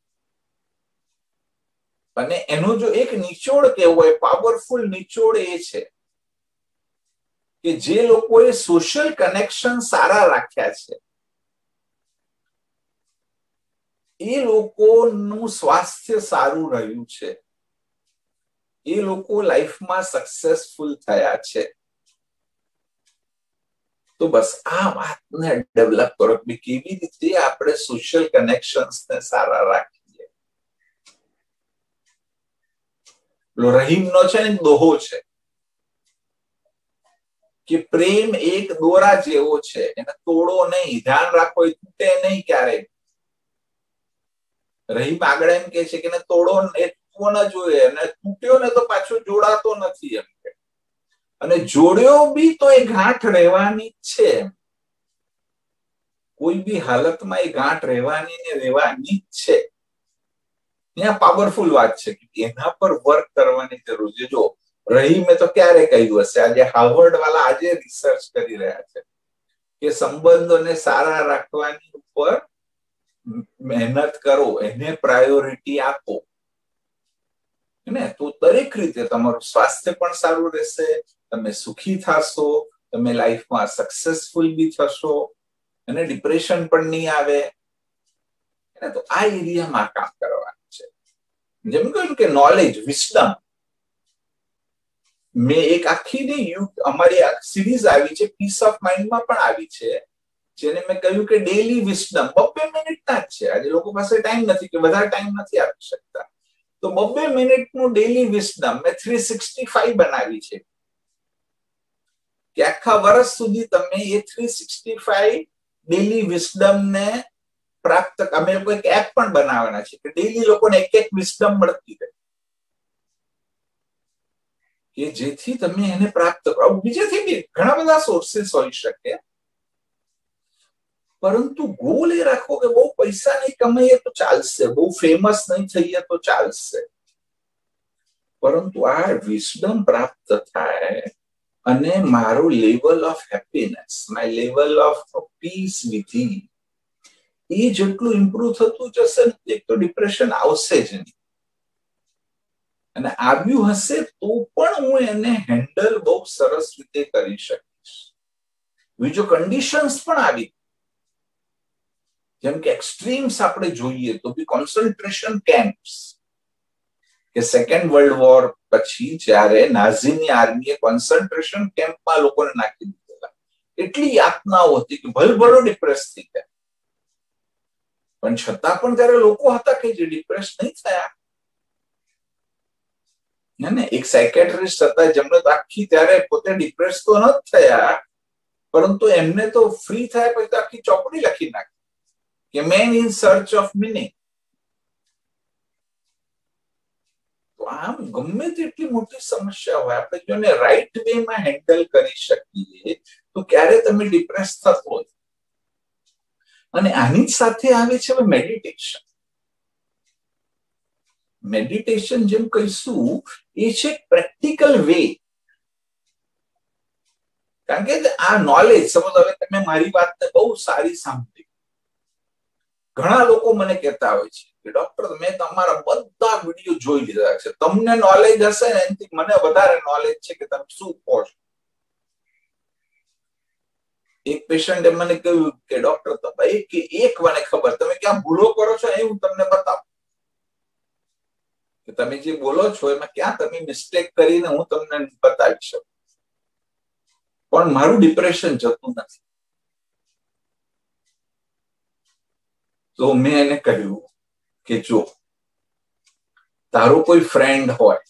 અને એનો જો એક નિચોડ કેવો હોય, પાવરફુલ નિચોડ એ છે કે જે લોકોએ સોશિયલ કનેક્શન સારા રાખ્યા છે એ લોકોનું સ્વાસ્થ્ય સારું રહ્યું છે, એ લોકો લાઈફમાં સક્સેસફુલ થયા છે. તો બસ આ વાતને ડેવલપ કરો કે કેવી રીતે આપણે સોશિયલ કનેક્શન્સને સારા રાખીએ. રહીમનો છે ને દોહો છે કે પ્રેમ એક દોરા જેવો છે, એને તોડો નહીં, ધ્યાન રાખો એ તૂટે નહીં ક્યારેય. રહીમ આગળ એમ કે છે કે એને તોડો, એ તૂટવો ન જોઈએ, અને તૂટ્યો ને તો પાછો જોડાતો નથી એમ કે, અને જોડ્યો બી તો એ ગાંઠ રહેવાની જ છે. કોઈ બી હાલતમાં એ ગાંઠ રહેવાની ને રહેવાની જ છે. ત્યાં પાવરફુલ વાત છે કે એના પર વર્ક કરવાની જરૂર છે. જો રહીમે તો ક્યારે કહ્યું હશે, આજે હાર્વર્ડ વાળા આજે રિસર્ચ કરી રહ્યા છે કે સંબંધોને સારા રાખવાની ઉપર મહેનત કરો, એને પ્રાયોરિટી આપો ને, તો દરેક રીતે તમારું સ્વાસ્થ્ય પણ સારું રહેશે, તમે સુખી થશો, તમે લાઈફમાં સક્સેસફુલ બી થશો, અને ડિપ્રેશન પણ નહીં આવે. તો આ એરિયામાં કામ કરવાનું છે. જેમ કહ્યું કે નોલેજ, વિસ્ડમ, મેં એક આખી યુગ અમારી સિરીઝ આવી છે, પીસ ઓફ માઇન્ડમાં પણ આવી છે, જેને મેં કહ્યું કે ડેલી વિસ્ડમ બબ્બે મિનિટના જ છે. આજે લોકો પાસે ટાઈમ નથી કે વધારે ટાઈમ નથી આપી શકતા, તો બબ્બે મિનિટનું ડેલી વિસ્ડમ મેં થ્રી સિક્સટી ફાઈવ બનાવી છે કે આખા વર્ષ સુધી તમે એ three sixty five daily wisdom ને પ્રાપ્ત, અમે લોકો એક એપ પણ બનાવવાના છે કે ડેલી લોકોને એક એક વિસ્ડમ મળતી રહે, કે જેથી તમે એને પ્રાપ્ત કરો. બીજાથી બી ઘણા બધા સોર્સિસ હોઈ શકે, પરંતુ ગોલ એ રાખો કે બહુ પૈસા નહીં કમાઈએ તો ચાલશે, બહુ ફેમસ નહીં થઈએ તો ચાલશે, પરંતુ આ વિસ્ડમ પ્રાપ્ત થાય અને મારું level of happiness, my level of peace within એ જેટલું ઇમ્પ્રુવ થતું જશે ને, એક તો ડિપ્રેશન આવશે જ નહીં, અને આવ્યું હશે તો પણ હું એને હેન્ડલ બહુ સરસ રીતે કરી શકીશ. બીજો કન્ડિશન્સ પણ આવી, જેમ કે એક્સ્ટ્રીમ્સ આપણે જોઈએ તો બી કોન્સન્ટ્રેશન કેમ્પ્સ, કે સેકન્ડ વર્લ્ડ વોર પછી જ્યારે નાઝીની આર્મીએ કોન્સન્ટ્રેશન કેમ્પમાં લોકોને નાખી દીધેલા, એટલી યાતનાઓ હતી કે ભલભલો ડિપ્રેસ થઈ ગયા, પણ છતાં પણ ત્યારે લોકો હતા કે જે ડિપ્રેસ નહીં થયા. ને એક સાયકેટ્રિસ્ટ હતા જેમને તો આખી ત્યારે પોતે ડિપ્રેસ તો ન થયા, પરંતુ એમને તો ફ્રી થયા પછી તો આખી ચોપડી લખી નાખી કે man in search of meaning. તો આમ ગમે તેટલી મોટી સમસ્યા હોય, આપણે જો એને રાઈટ વે માં હેન્ડલ કરી શકીએ તો ક્યારે તમે ડિપ્રેસ થતો હોય. અને આની જ સાથે આવે છે મેડિટેશન. મેડિટેશન જેમ કહીશું એ છે પ્રેક્ટિકલ વે, કારણ કે આ નોલેજ, સમજ હવે તમે મારી વાતને બહુ સારી સાંભળી, ઘણા લોકો મને કહેતા હોય છે કે ડોક્ટર મેં તમારા બધા વિડીયો જોઈ લીધા છે, તમને નોલેજ હશે ને એનાથી મને વધારે નોલેજ છે કે તમે શું કહો છો. એક પેશન્ટે મને કહ્યું કે ડોક્ટર તમે કે એક મને ખબર, તમે ક્યાં ભૂલો કરો છો એ હું તમને બતાવું, કે તમે જે બોલો છો એમાં ક્યાં તમે મિસ્ટેક કરીને હું તમને બતાવી શકું, પણ મારું ડિપ્રેશન જતું નથી. તો મેં એને કહ્યું કે જો તારો કોઈ ફ્રેન્ડ હોય,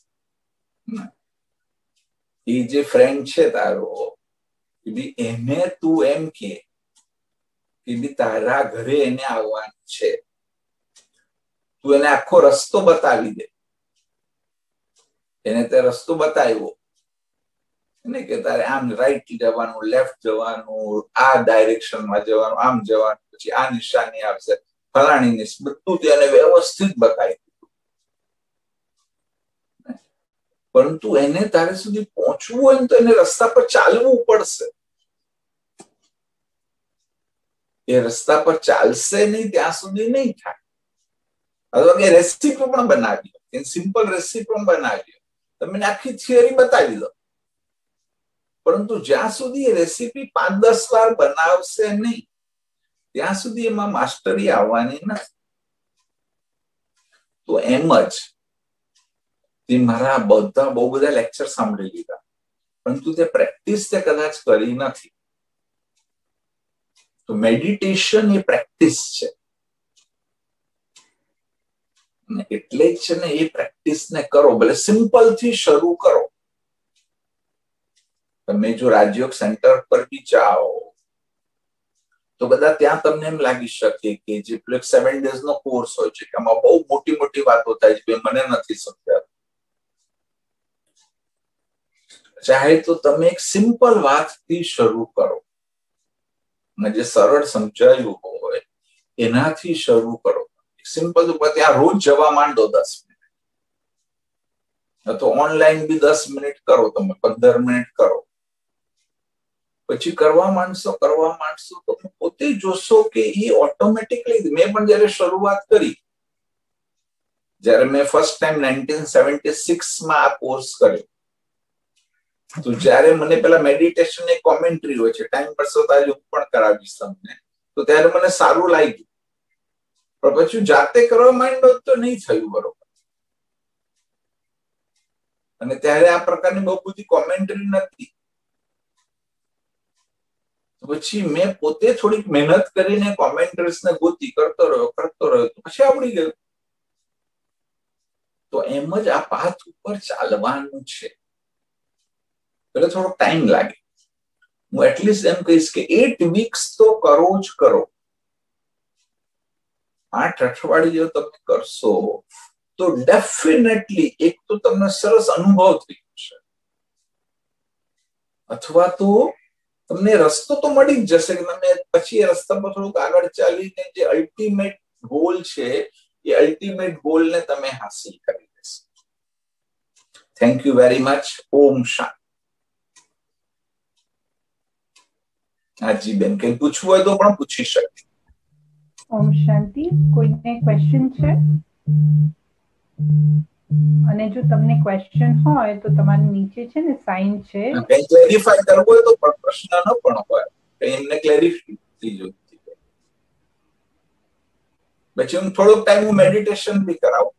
એ જે ફ્રેન્ડ છે તારો, એને તું એમ કે બી તારા ઘરે એને આવવાનું છે, તું એને આખો રસ્તો બતાવી દે, એને તે રસ્તો બતાવ્યો ને કે તારે આમ રાઈટ જવાનું, લેફ્ટ જવાનું, આ ડાયરેક્શનમાં જવાનું, આમ જવાનું, પછી આ નિશાની આવશે, ફલાણી નિશ, બધું તેને વ્યવસ્થિત બતાવી દીધું, પરંતુ એને તારે સુધી પહોંચવું હોય તો એને રસ્તા પર ચાલવું પડશે. એ રસ્તા પર ચાલશે નહીં ત્યાં સુધી નહીં થાય. અથવા કે રેસીપી પણ બનાવી, સિમ્પલ રેસીપી પણ બનાવી, તમને આખી થિયરી બતાવી દો, પરંતુ જ્યાં સુધી એ રેસીપી પાંચ દસ વાર બનાવશે નહીં ત્યાં સુધી એમાં માસ્ટરી આવવાની નથી. તો એમ જ તે મારા બધા બહુ બધા લેક્ચર સાંભળી લીધા, પરંતુ તે પ્રેક્ટિસ તે કદાચ કરી નથી. તો મેડિટેશન એ પ્રેક્ટિસ છે, એટલે જ છે ને એ પ્રેક્ટિસને કરો, ભલે સિમ્પલ થી શરૂ કરો. તમે જો રાજયોગ સેન્ટર પર બી જાઓ તો બધા ત્યાં તમને એમ લાગી શકે કે જે સેવન ડેઝ નો કોર્સ હોય છે કે આમાં બહુ મોટી મોટી વાતો થાય છે, મને નથી સમજાતું. ચાહે તો તમે એક સિમ્પલ વાતથી શરૂ કરો, અને જે સરળ સમજાયું હોય એનાથી શરૂ કરો. સિમ્પલ ત્યાં રોજ જવા માંડો દસ મિનિટ, અથવા ઓનલાઈન બી દસ મિનિટ કરો, તમે પંદર મિનિટ કરો, પછી કરવા માંડશો કરવા માંડશો તો પોતે જોશો કે એ ઓટોમેટિકલી. મેં પણ જયારે શરૂઆત કરી, જયારે મેં first time nineteen seventy six માં આ કોર્સ કર્યો, તો જયારે મને પેલા મેડિટેશન એક કોમેન્ટ્રી હોય છે, ટાઈમ પડશે તો આજે હું પણ કરાવીશ તમને, તો ત્યારે મને સારું લાગ્યું, પણ પછી જાતે કરવા માંડ્યો તો નહીં થયું બરોબર. અને ત્યારે આ પ્રકારની બહુ બધી કોમેન્ટ્રી નથી. પછી મેં પોતે થોડીક મહેનત કરીને કોમેન્ટરીઝ ને ગોતી, કરતો રહ્યો કરતો રહ્યો તો પછી આવડી ગયું. તો એમ જ આ પાથ ઉપર ચાલવાનું છે. એટલે થોડો ટાઈમ લાગે. હું એટલીસ્ટ એમ કહીશ કે એટ વીક્સ તો કરો જ કરો. આઠ અઠવાડિયે તમે કરશો તો ડેફિનેટલી એક તો તમને સરસ અનુભવ થઈ જશે, અથવા તો તમને રસ્તો તો મળી જ જશે કે તમે પછી એ રસ્તા પર થોડુંક આગળ ચાલીને જે અલ્ટિમેટ ગોલ છે એ અલ્ટિમેટ ગોલને તમે હાસિલ કરી લેશો. Thank you very much. Om Shanti. હાજી બેન, કઈ પૂછવું હોય તો પણ પૂછી શકે. ઓમ શાંતિ. કોઈને ક્વેશ્ચન છે? અને જો તમને ક્વેશ્ચન હોય તો તમારી નીચે છે ને સાઇન છે, કઈ ક્લેરિફાઈ કરવું હોય તો પણ પ્રશ્ન ન પણ હોય, કઈ એમને ક્લેરિફાઈ થઈ જોઈતી પછી હું થોડોક ટાઈમ હું મેડિટેશન બી કરાવું.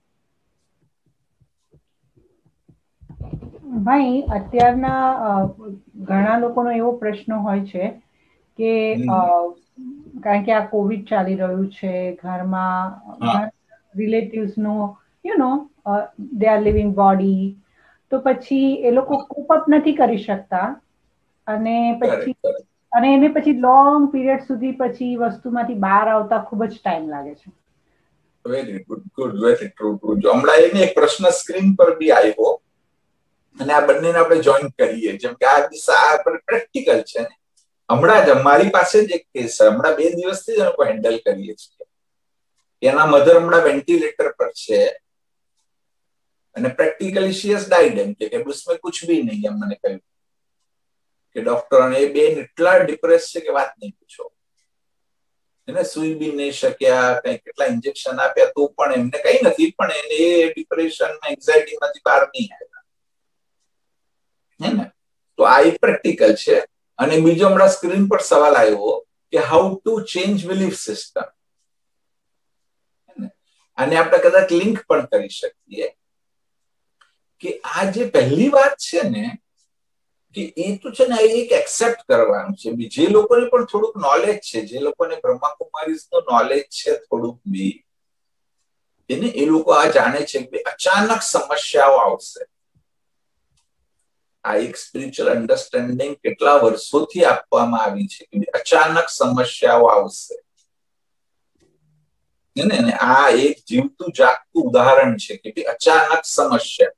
ભાઈ અત્યારના ઘણા લોકોનો એવો પ્રશ્ન હોય છે કે કારણ કે આ કોવિડ ચાલી રહ્યું છે, ઘરમાં રિલેટિવ્સ નો you know they are living body, તો પછી એ લોકો કોપ અપ નથી કરી શકતા, અને પછી અને એને પછી લોંગ પીરિયડ સુધી પછી વસ્તુમાંથી બહાર આવતા ખૂબ જ ટાઈમ લાગે છે. Very good good very true true. જો હમણાં એને એક પ્રશ્ન સ્ક્રીન પર બી આવ્યો, અને આ બંનેને આપણે જોઈન કરીએ, જેમ કે આ દિશા પ્રેક્ટિકલ છે ને. હમણાં જ અમારી પાસે જ એક કેસ હમણાં બે દિવસથી જ લોકો હેન્ડલ કરીએ છીએ. એના મધર હમણાં વેન્ટિલેટર પર છે, અને પ્રેક્ટિકલી શી હેઝ ડાઈડ. એમ કે उसमें कुछ भी नहीं, એમ મને કહ્યું કે ડોક્ટર, એ બેન એટલા ડિપ્રેસ છે કે વાત નહીં પૂછો. એને સુઈ બી નહીં શક્યા, કઈ કેટલા ઇન્જેક્શન આપ્યા તો પણ એમને કઈ નથી, પણ એને એ ડિપ્રેશન એન્ઝાયટી માંથી બહાર નહીં આવ્યા. હે ને? તો આ એક પ્રેક્ટિકલ છે. અને બીજો હમણાં સ્ક્રીન પર સવાલ આવ્યો કે how to change belief system. અને આપણે કદાચ લિંક પણ કરી શકીએ કે આ જે પહેલી વાત છે ને, કે એ તો છે ને એક એક્સેપ્ટ કરવાનું છે. જે લોકોને પણ થોડુંક નોલેજ છે, જે લોકોને બ્રહ્માકુમારીઝ નું નોલેજ છે થોડુંક બી, એને એ લોકો આ જાણે છે કે અચાનક સમસ્યાઓ આવશે. આ એક સ્પિરિચ્યુઅલ અન્ડરસ્ટેન્ડિંગ કેટલા વર્ષોથી આપવામાં આવી છે કે અચાનક સમસ્યાઓ આવશે. ને આ એક જીવતું જાગતું ઉદાહરણ છે કે અચાનક સમસ્યા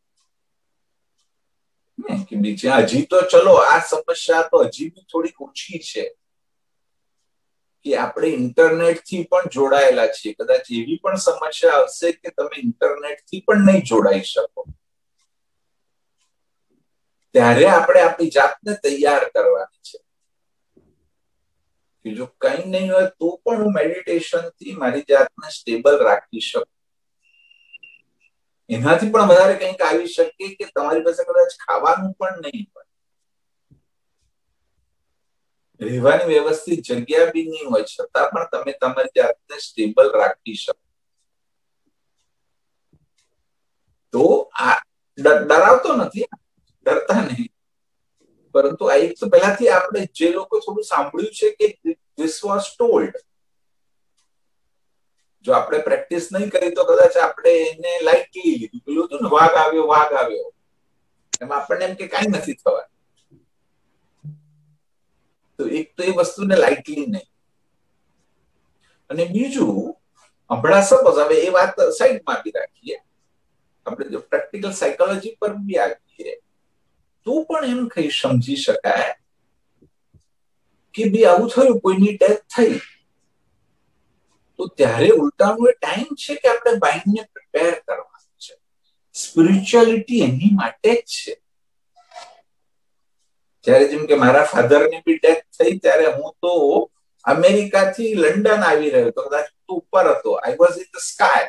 કે બીજે હજી તો ચલો આ સમસ્યા તો હજી બી થોડીક ઓછી છે કે આપણે ઇન્ટરનેટ થી પણ જોડાયેલા છીએ. કદાચ એવી પણ સમસ્યા આવશે કે તમે ઇન્ટરનેટ થી પણ નહીં જોડાઈ શકો. ત્યારે આપણે આપણી જાતને તૈયાર કરવાની છે કે જો કંઈ નહીં હોય તો પણ હું મેડિટેશન થી મારી જાતને સ્ટેબલ રાખી શકું. એનાથી પણ વધારે કંઈક આવી શકે કે તમારી પાસે કદાચ ખાવાનું પણ નહીં હોય, રહેવાની વ્યવસ્થિત જગ્યા બી નહીં હોય, છતાં પણ તમે તમારી જાતને સ્ટેબલ રાખી શકો. તો આ ડરાવતો નથી, ડરતા નહીં, પરંતુ આ એક તો પહેલાથી આપણે જે લોકો થોડું સાંભળ્યું છે કે ધીસ વોઝ ટોલ્ડ. જો આપણે પ્રેક્ટિસ નહીં કરી તો કદાચ આપણે એને લાઇટલી લીધું. પેલું હતું ને વાઘ આવ્યો વાઘ આવ્યો, એમાં આપણને એમ કે કાંઈ નથી થવાનું. તો એક તો એ વસ્તુને લાઇટલી નહીં. અને બીજું, હમણાં સપોઝ હવે એ વાત સાઈડમાં બી રાખીએ, આપણે જો પ્રેક્ટિકલ સાયકોલોજી પર બી આવીએ તો પણ એમ કઈ સમજી શકાય કે બી આવું થયું, કોઈની ડેથ થઈ, તો ત્યારે ઉલટાનો એ ટાઈમ છે કે આપણે માઇન્ડને પ્રિપેર કરવાનું છે. સ્પિરિચ્યુઆલિટી એની માટે જ છે. જ્યારે જેમ કે મારા ફાધરની બી ડેથ થઈ ત્યારે હું તો અમેરિકાથી લંડન આવી રહ્યો હતો, કદાચ ઉપર હતો, I was in the sky.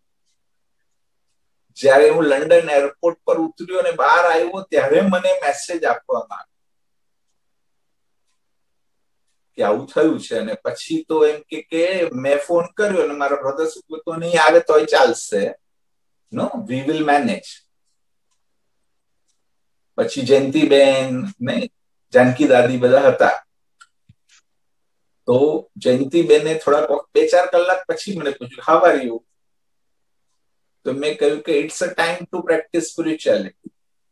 જ્યારે હું લંડન એરપોર્ટ પર ઉતર્યો અને બહાર આવ્યો ત્યારે મને મેસેજ આપવામાં આવ્યો કે આવું થયું છે. અને પછી તો એમ કે મેં ફોન કર્યો અને મારા બ્રધર શું તો નહીં આવે તોય ચાલશે, નો વી વિલ મેનેજ. પછી જયંતિબેન ને જાનકી દાદી બધા હતા. તો જયંતિબેને થોડાક બે ચાર કલાક પછી મને પૂછ્યું હાઉ આર યુ. તો મેં કહ્યું કે it's a time to practise spirituality.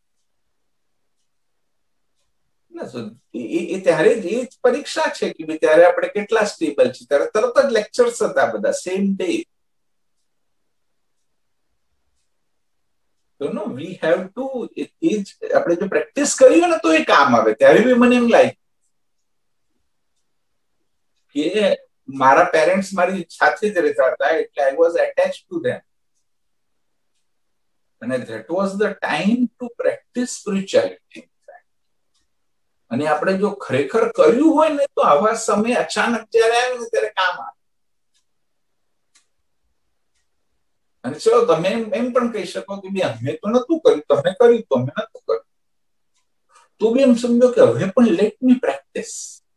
એ ત્યારે જ એ પરીક્ષા છે કે ત્યારે આપણે કેટલા સ્ટેબલ છીએ. ત્યારે તરત જ લેક્ચર્સ હતા બધા સેમ ડે. તો નો વી હેવ ટુ, આપણે જો પ્રેક્ટિસ કરીએ ને તો એ કામ આવે. ત્યારે બી મને એમ લાગ્યું કે મારા પેરેન્ટ્સ મારી સાથે જ રહેતા હતા, એટલે I was attach to them. અને that was the time to practise spirituality. અને આપણે જો ખરેખર કર્યું હોય ને તો આવા સમય અચાનક જયારે આવે ને ત્યારે કામ આવે. અને ચલો તમે એમ પણ કહી શકો કે ભાઈ અમે તો નતું કર્યું, તમે કર્યું તો અમે નતું કર્યું, તો બી એમ સમજો કે હવે પણ લેટ મી પ્રેક્ટિસ.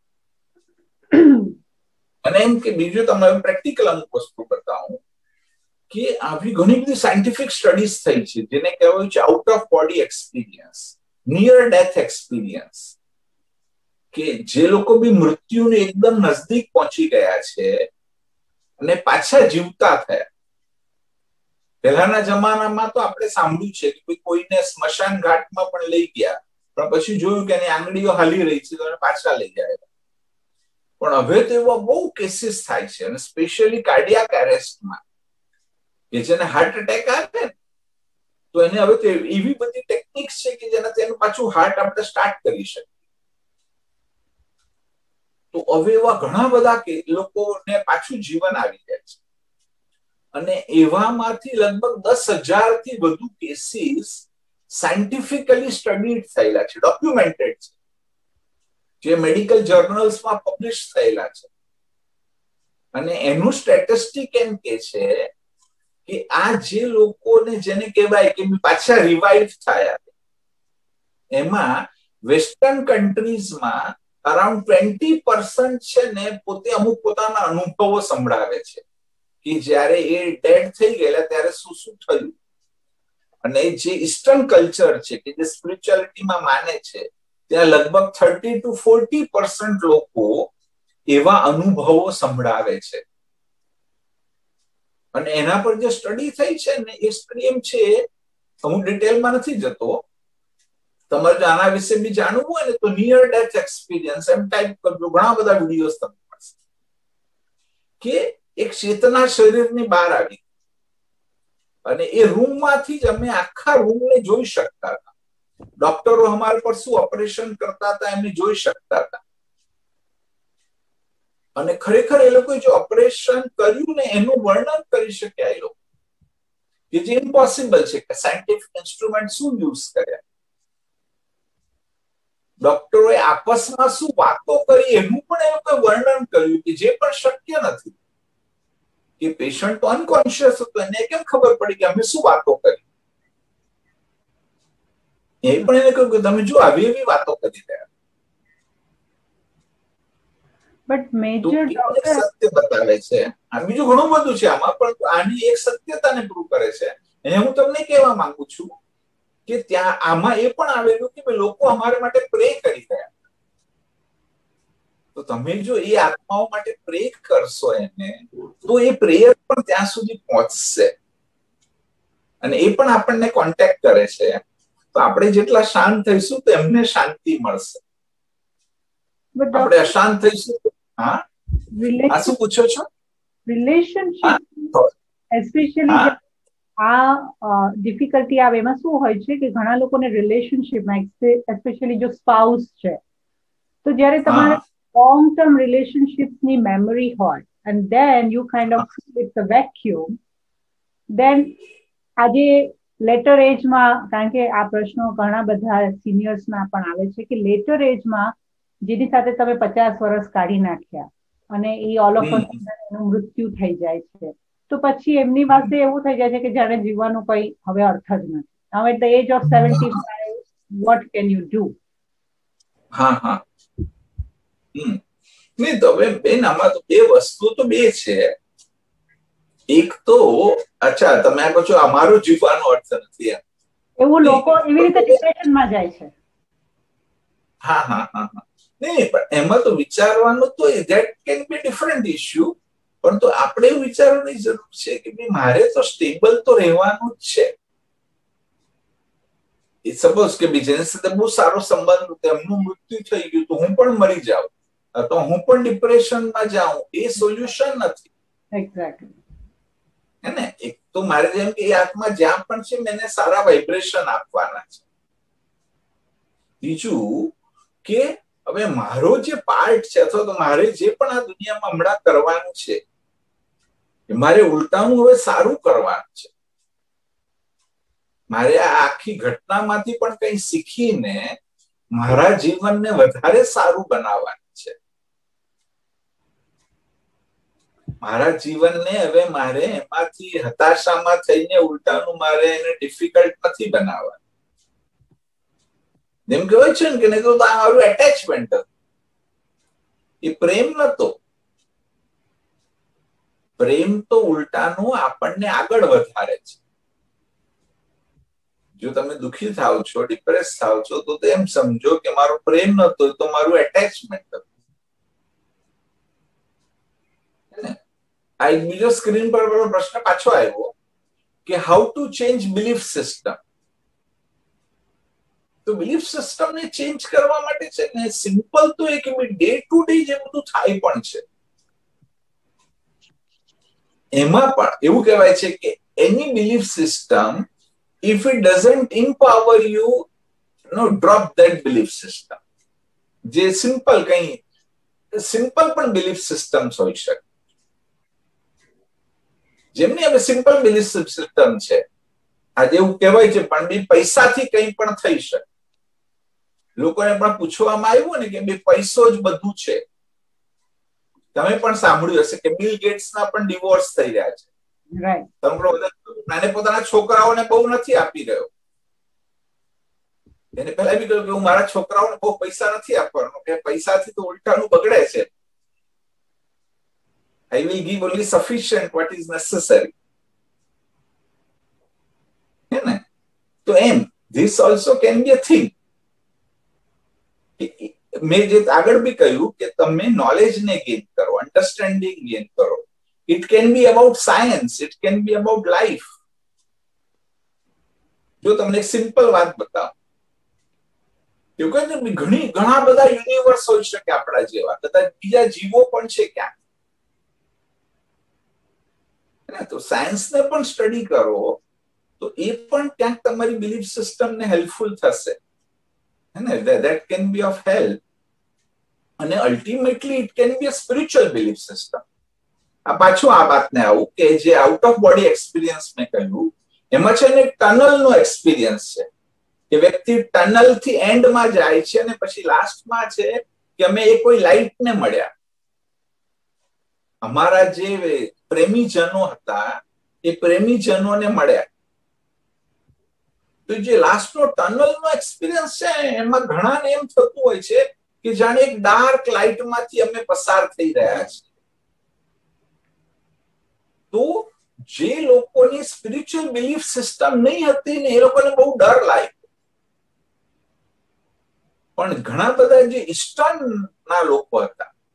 અને એમ કે બીજું તમે પ્રેક્ટિકલ અમુક વસ્તુ બતાવું કે આવી ઘણી બધી સાયન્ટિફિક સ્ટડીઝ થઈ છે જેને કહેવાય છે out of body experience, near death experience. કે જે લોકો બી મૃત્યુને એકદમ નજદીક પહોંચી ગયા છે અને પાછા જીવતા થયા. પહેલાના જમાનામાં તો આપણે સાંભળ્યું છે કે કોઈને સ્મશાન ઘાટમાં પણ લઈ ગયા, પણ પછી જોયું કે એની આંગળીઓ હાલી રહી છે તો એને પાછા લઈ જાય. પણ હવે તો એવા બહુ કેસીસ થાય છે, અને સ્પેશિયલી કાર્ડિયાક એરેસ્ટમાં કે જેને હાર્ટ એટેક આવે તો એને હવે તો એવી બધી ટેકનિક્સ છે કે જેનાથી એનું પાછું હાર્ટ આપણે સ્ટાર્ટ કરી શકીએ. તો હવે એવા ઘણા બધા કે લોકોને પાછું જીવન આવી જાય છે. અને એવામાંથી લગભગ દસ હજાર થી વધુ કેસીસ સાયન્ટિફિકલી સ્ટડીડ થયેલા છે, ડોક્યુમેન્ટેડ છે, જે મેડિકલ જર્નલ્સમાં પબ્લિશ થયેલા છે. અને એનું સ્ટેટિસ્ટિક એમ કે છે કે આ જે લોકોને જેને કહેવાય કે પાછા રિવાઇવ થયા, એમાં વેસ્ટર્ન કન્ટ્રીઝમાં અરાઉન્ડ ટ્વેન્ટી પર્સન્ટ છે ને પોતે અમુક પોતાના અનુભવો સંભળાવે છે કે જ્યારે એ ડેડ થઈ ગયેલા ત્યારે શું શું થયું. અને જે ઈસ્ટર્ન કલ્ચર છે કે જે સ્પિરિચ્યુઆલિટીમાં માને છે ત્યાં લગભગ થર્ટી ટુ ફોર્ટી પર્સન્ટ લોકો એવા અનુભવો સંભળાવે છે. અને એના પર જે સ્ટડી થઈ છે ને એ સ્ટડી એમ છે, હું ડિટેલમાં નથી જતો, તમારે જો આના વિશે બી જાણવું હોય ને તો નિયર ડેથ એક્સપિરિયન્સ એમ ટાઈપ કરજો, ઘણા બધા વિડીયોઝ તમને મળશે. કે એક ચેતના શરીરની બહાર આવી અને એ રૂમમાંથી જ અમે આખા રૂમને જોઈ શકતા હતા. ડોક્ટરો અમારા પર શું ઓપરેશન કરતા હતા એમને જોઈ શકતા હતા. અને ખરેખર એ લોકોએ જે ઓપરેશન કર્યું ને એનું વર્ણન કરી શક્યા એ લોકો, કે જે ઇમ્પોસિબલ છે કે સાયન્ટિફિક ઇન્સ્ટ્રુમેન્ટ શું યુઝ કર્યા. ડોક્ટરોએ આપસમાં શું વાતો કરી એનું પણ એ લોકોએ વર્ણન કર્યું કે જે પણ શક્ય નથી. કે પેશન્ટ તો અનકોન્શિયસ હતો, એને કેમ ખબર પડી કે અમે શું વાતો કરી. એ પણ એને કહ્યું કે તમે જો આવી એવી વાતો કરી રહ્યા. બટ મેજર સત્ય બતાવે છે. આ બીજું ઘણું બધું છે આમાં, પણ આની એક સત્યતાને પ્રૂવ કરે છે. અને હું તમને કહેવા માંગુ છું કે ત્યાં આમાં એ પણ આવેલું કે લોકો અમારા માટે પ્રે કરી ગયા. તો તમે જો એ આત્માઓ માટે પ્રે કરશો એને, તો એ પ્રેયર પણ ત્યાં સુધી પહોંચશે અને એ પણ આપણને કોન્ટેક્ટ કરે છે. તો આપણે જેટલા શાંત થઈશું તો એમને શાંતિ મળશે. આપણે અશાંત થઈશું. હા, આ શું પૂછો છો? રિલેશનશિપ એસ્પેશિયલી આ ડિફિકલ્ટી આવે એમાં શું હોય છે કે ઘણા લોકોને રિલેશનશિપમાં એસ્પેશિયલી જો સ્પાઉસ છે, તો જ્યારે તમારે લોંગ ટર્મ રિલેશનશિપની મેમરી હોય and then you kind of it's a vacuum, then આજે લેટર એજમાં, કારણ કે આ પ્રશ્નો ઘણા બધા સિનિયર્સના પણ આવે છે કે લેટર એજમાં જેની સાથે તમે પચાસ વર્ષ કાઢી નાખ્યા અને એ ઓલ ઓફ એનું મૃત્યુ થઈ જાય છે, તો પછી એમની પાસે એવું થઈ જાય છે કે જાણે જીવવાનું કઈ હવે અર્થ જ નથી. હવે at the age of seventy five what can you do? હા હા નહીં તો હવે બેન, આમાં તો બે વસ્તુ તો બે છે. એક તો અચ્છા તમે આ કહો છો અમારો જીવવાનો અર્થ નથી એમ, એવું લોકો એવી રીતે ડિપ્રેશનમાં જાય છે. હા હા હા હા નહીં, પણ એમાં તો વિચારવાનું તો that can be different issue. પણ તો આપણે એવું વિચારવાની જરૂર છે કે ભાઈ મારે તો સ્ટેબલ તો રહેવાનું જ છે. એ સપોઝ કે ભાઈ જેની સાથે બહુ સારો સંબંધ, તેમનું મૃત્યુ થઈ ગયું તો હું પણ મરી જાઉં, તો હું પણ ડિપ્રેશનમાં જાઉં, એ સોલ્યુશન નથી. એક્ઝેક્ટલી. હે ને? એક તો મારે જેમ કે એ આત્મા જ્યાં પણ છે મને સારા વાઇબ્રેશન આપવાના છે. બીજું કે હવે મારો જે પાર્ટ છે અથવા તો મારે જે પણ આ દુનિયામાં હમણાં કરવાનું છે, મારે ઉલટાનું હવે સારું કરવાનું છે. મારે આ આખી ઘટનામાંથી પણ કંઈ શીખીને મારા જીવનને વધારે સારું બનાવવાનું છે. મારા જીવનને હવે મારે એમાંથી હતાશામાં થઈને ઉલટાનું મારે એને ડિફિકલ્ટ નથી બનાવવાનું. જેમ કહેવાય છે ને કે નહીં તો આ મારું એટેચમેન્ટ હતું, એ પ્રેમ નતો. પ્રેમ તો ઉલટાનું આપણને આગળ વધારે છે. જો તમે દુઃખી થાવ છો, ડિપ્રેસ થાવ છો, તો એમ સમજો કે મારો પ્રેમ નતો, તો મારું એટેચમેન્ટ હતું. આ એક બીજો સ્ક્રીન પર પ્રશ્ન પાછો આવ્યો કે how to change belief system. તો બિલીફ સિસ્ટમને ચેન્જ કરવા માટે છે ને સિમ્પલ તો એક ડે ટુ ડે જે બધું થાય પણ છે એમાં પણ એવું કહેવાય છે કે એની belief system, if it doesn't empower you, no, drop that belief system. જે સિમ્પલ કઈ સિમ્પલ પણ બિલીફ સિસ્ટમ્સ હોઈ શકે. જેમની હવે સિમ્પલ બિલીફ સિસ્ટમ છે, આજે એવું કહેવાય છે પણ બી પૈસાથી કંઈ પણ થઈ શકે. લોકોને પણ પૂછવામાં આવ્યું ને કે બે પૈસો જ બધું છે. તમે પણ સાંભળ્યું હશે કે બિલ ગેટ્સના પણ ડિવોર્સ થઈ રહ્યા છે. રાઈટ. પોતાના છોકરાઓને બહુ નથી આપી રહ્યો. એને પહેલા બી કહ્યું કે હું મારા છોકરાઓને બહુ પૈસા નથી આપવાનો, કે પૈસાથી તો ઉલટાનું બગડે છે. I will give only sufficient what is necessary. है ना? तो એમ this also can be a thing. મેં જે આગળ બી કહ્યું કે તમે નોલેજને ગેઇન કરો, અન્ડરસ્ટેન્ડિંગ ગેઇન કરો. It can be about science, it can be about life. જો તમને એક સિમ્પલ વાત બતાવું, એવું કહે છે ઘણી ઘણા બધા યુનિવર્સ હોઈ શકે આપણા જેવા, કદાચ બીજા જીવો પણ છે ક્યાંક. તો સાયન્સને પણ સ્ટડી કરો તો એ પણ ક્યાંક તમારી બિલીફ સિસ્ટમને હેલ્પફુલ થશે. That can be of help. અને ultimately it can be a spiritual belief system. આ પાછું આ વાતને આવું કે જે આઉટ ઓફ બોડી એક્સપિરિયન્સ મેં કહ્યું, એમાં છે ને ટનલનો એક્સપિરિયન્સ છે કે વ્યક્તિ ટનલથી એન્ડમાં જાય છે અને પછી લાસ્ટમાં છે કે અમે એ કોઈ લાઇટને મળ્યા. અમારા જે પ્રેમીજનો હતા એ પ્રેમીજનોને મળ્યા. તો જે લાસ્ટનો ટનલનો એક્સપિરિયન્સ છે એમાં ઘણાને એમ થતું હોય છે કે જાણે એક ડાર્ક લાઇટમાંથી અમે પસાર થઈ રહ્યા છીએ. તો જે લોકોની સ્પિરિચ્યુઅલ બિલીફ સિસ્ટમ નહીં હતી ને એ લોકોને બહુ ડર લાગ્યો. પણ ઘણા બધા જે ઈસ્ટર્નના લોકો હતા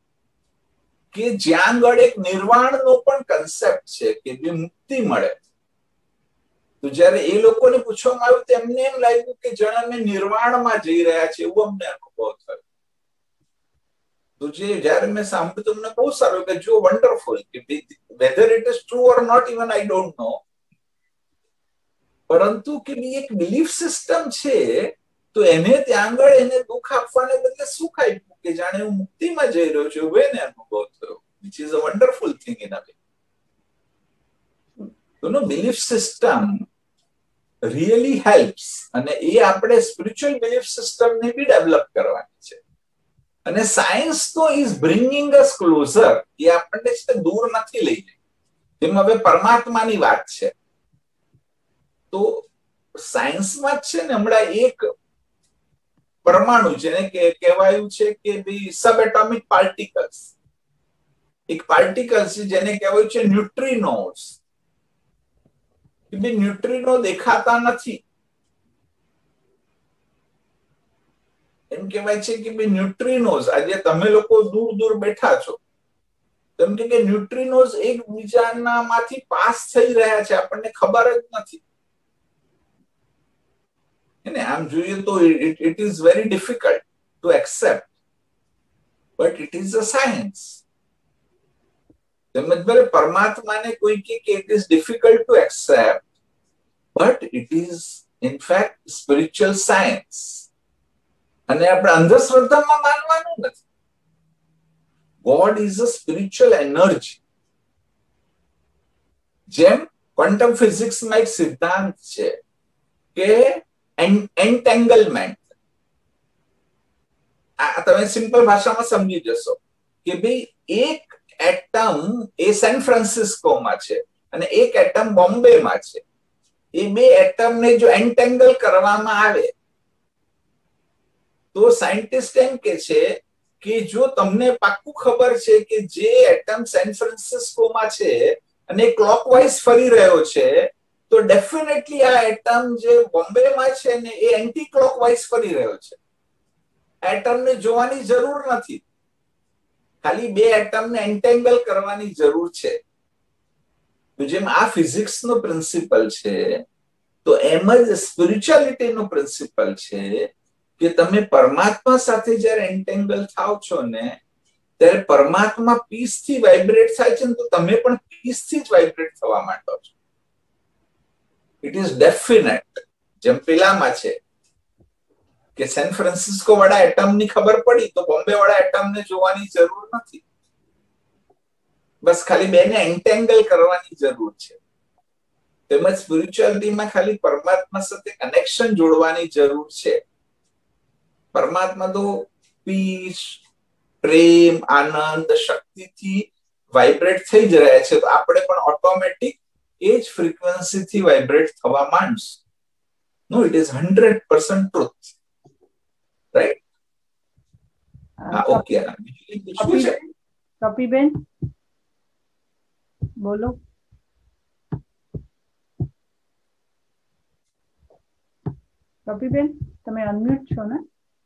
કે જ્યાં આગળ એક નિર્વાણનો પણ કન્સેપ્ટ છે કે જે મુક્તિ મળે. તો જયારે એ લોકોને પૂછવામાં આવ્યું તો એમને એમ લાગ્યું કે જાણે અમે નિર્વાણમાં જઈ રહ્યા છે એવું અમને અનુભવ થયો. તો જે જયારે મેં સાંભળ્યું તો મને બહુ સારું કે જો વન્ડરફુલ કે whether it is true or not even I don't know, પરંતુ કે એક બિલીફ સિસ્ટમ છે તો એને ત્યાં આગળ એને દુઃખ આપવાને બદલે સુખ આપ્યું કે જાણે હું મુક્તિમાં જઈ રહ્યો છું એવું એને અનુભવ થયો, which is a wonderful thing in a way. તો no belief system really helps, અને એ આપણે સ્પિરિચ્યુઅલ બિલીફ સિસ્ટમને બી ડેવલપ કરવાની છે. અને સાયન્સ તો ઇઝ બ્રિંગિંગ અસ ક્લોઝર, એ આપણને છે દૂર નથી લઈ જાય. જેમ હવે પરમાત્માની વાત છે તો સાયન્સમાં જ છે ને હમણાં એક પરમાણુ જેને કહેવાયું છે કે ભાઈ સબ એટોમિક પાર્ટિકલ્સ, એક પાર્ટિકલ છે જેને કહેવાયું છે ન્યુટ્રિનોઝ. કે ભાઈ ન્યુટ્રિનો દેખાતા નથી. એમ કહેવાય છે કે ભાઈ ન્યુટ્રિનોઝ, આજે તમે લોકો દૂર દૂર બેઠા છો તેમ કે ન્યુટ્રિનોઝ એકબીજાના માંથી પાસ થઈ રહ્યા છે, આપણને ખબર જ નથી. એને આમ જોઈએ તો it is very difficult to accept, but it is a science. તેમજ પરમાત્માને કોઈ કે it is difficult to accept, but it is in fact spiritual science. અને આપણે અંધશ્રદ્ધામાં માનવાનું નથી. God is a spiritual energy. જેમ ક્વોન્ટમ ફિઝિક્સમાં એક સિદ્ધાંત છે કે એન્ટેંગલમેન્ટ. આ તમે સિમ્પલ ભાષામાં સમજી જશો કે ભાઈ એક એટમ એ સેન ફ્રાન્સિસ્કોમાં છે અને એક એટમ બોમ્બેમાં છે. એ બે એટમને જો એન્ટેંગલ કરવામાં આવે તો સાયન્ટિસ્ટ એમ કે છે કે જો તમને પાક્કું ખબર છે કે જે એટમ સેન ફ્રાન્સિસ્કોમાં છે અને ક્લોકવાઇઝ ફરી રહ્યો છે તો ડેફિનેટલી આ એટમ જે બોમ્બેમાં છે ને એ એન્ટી ક્લોકવાઇઝ ફરી રહ્યો છે. એટમને જોવાની જરૂર નથી, ખાલી બે એટમને એન્ટેંગલ કરવાની જરૂર છે. તો જેમ આ ફિઝિક્સનો પ્રિન્સિપલ છે તો એમ જ સ્પિરિચ્યુઆલિટીનો પ્રિન્સિપલ છે કે તમે પરમાત્મા સાથે જયારે એન્ટેંગલ થાવ છો ને ત્યારે પરમાત્મા પીસથી વાઇબ્રેટ થાય છે ને તો તમે પણ પીસથી જ વાઇબ્રેટ થવા માંડો છો. It is definite. જેમ પેલામાં છે કે સેન ફ્રાન્સિસ્કો વાળા એટમની ખબર પડી તો બોમ્બે વાળા એટમને જોવાની જરૂર નથી, બસ ખાલી બેને એન્ટેંગલ કરવાની જરૂર છે. તેમજ સ્પિરિચ્યુઆલિટીમાં ખાલી પરમાત્મા સાથે કનેક્શન જોડવાની જરૂર છે. પરમાત્મા તો પીસ, પ્રેમ, આનંદ, શક્તિથી વાઇબ્રેટ થઈ જ રહ્યા છે, તો આપણે પણ ઓટોમેટિક એ જ ફ્રીક્વન્સીથી વાઇબ્રેટ થવા માંડશું. No, it is hundred percent truth, right? હા, ઓકે. પૂછવું છે કપીબેન, બોલો. કપીબેન, તમે અનમ્યુટ છો ને?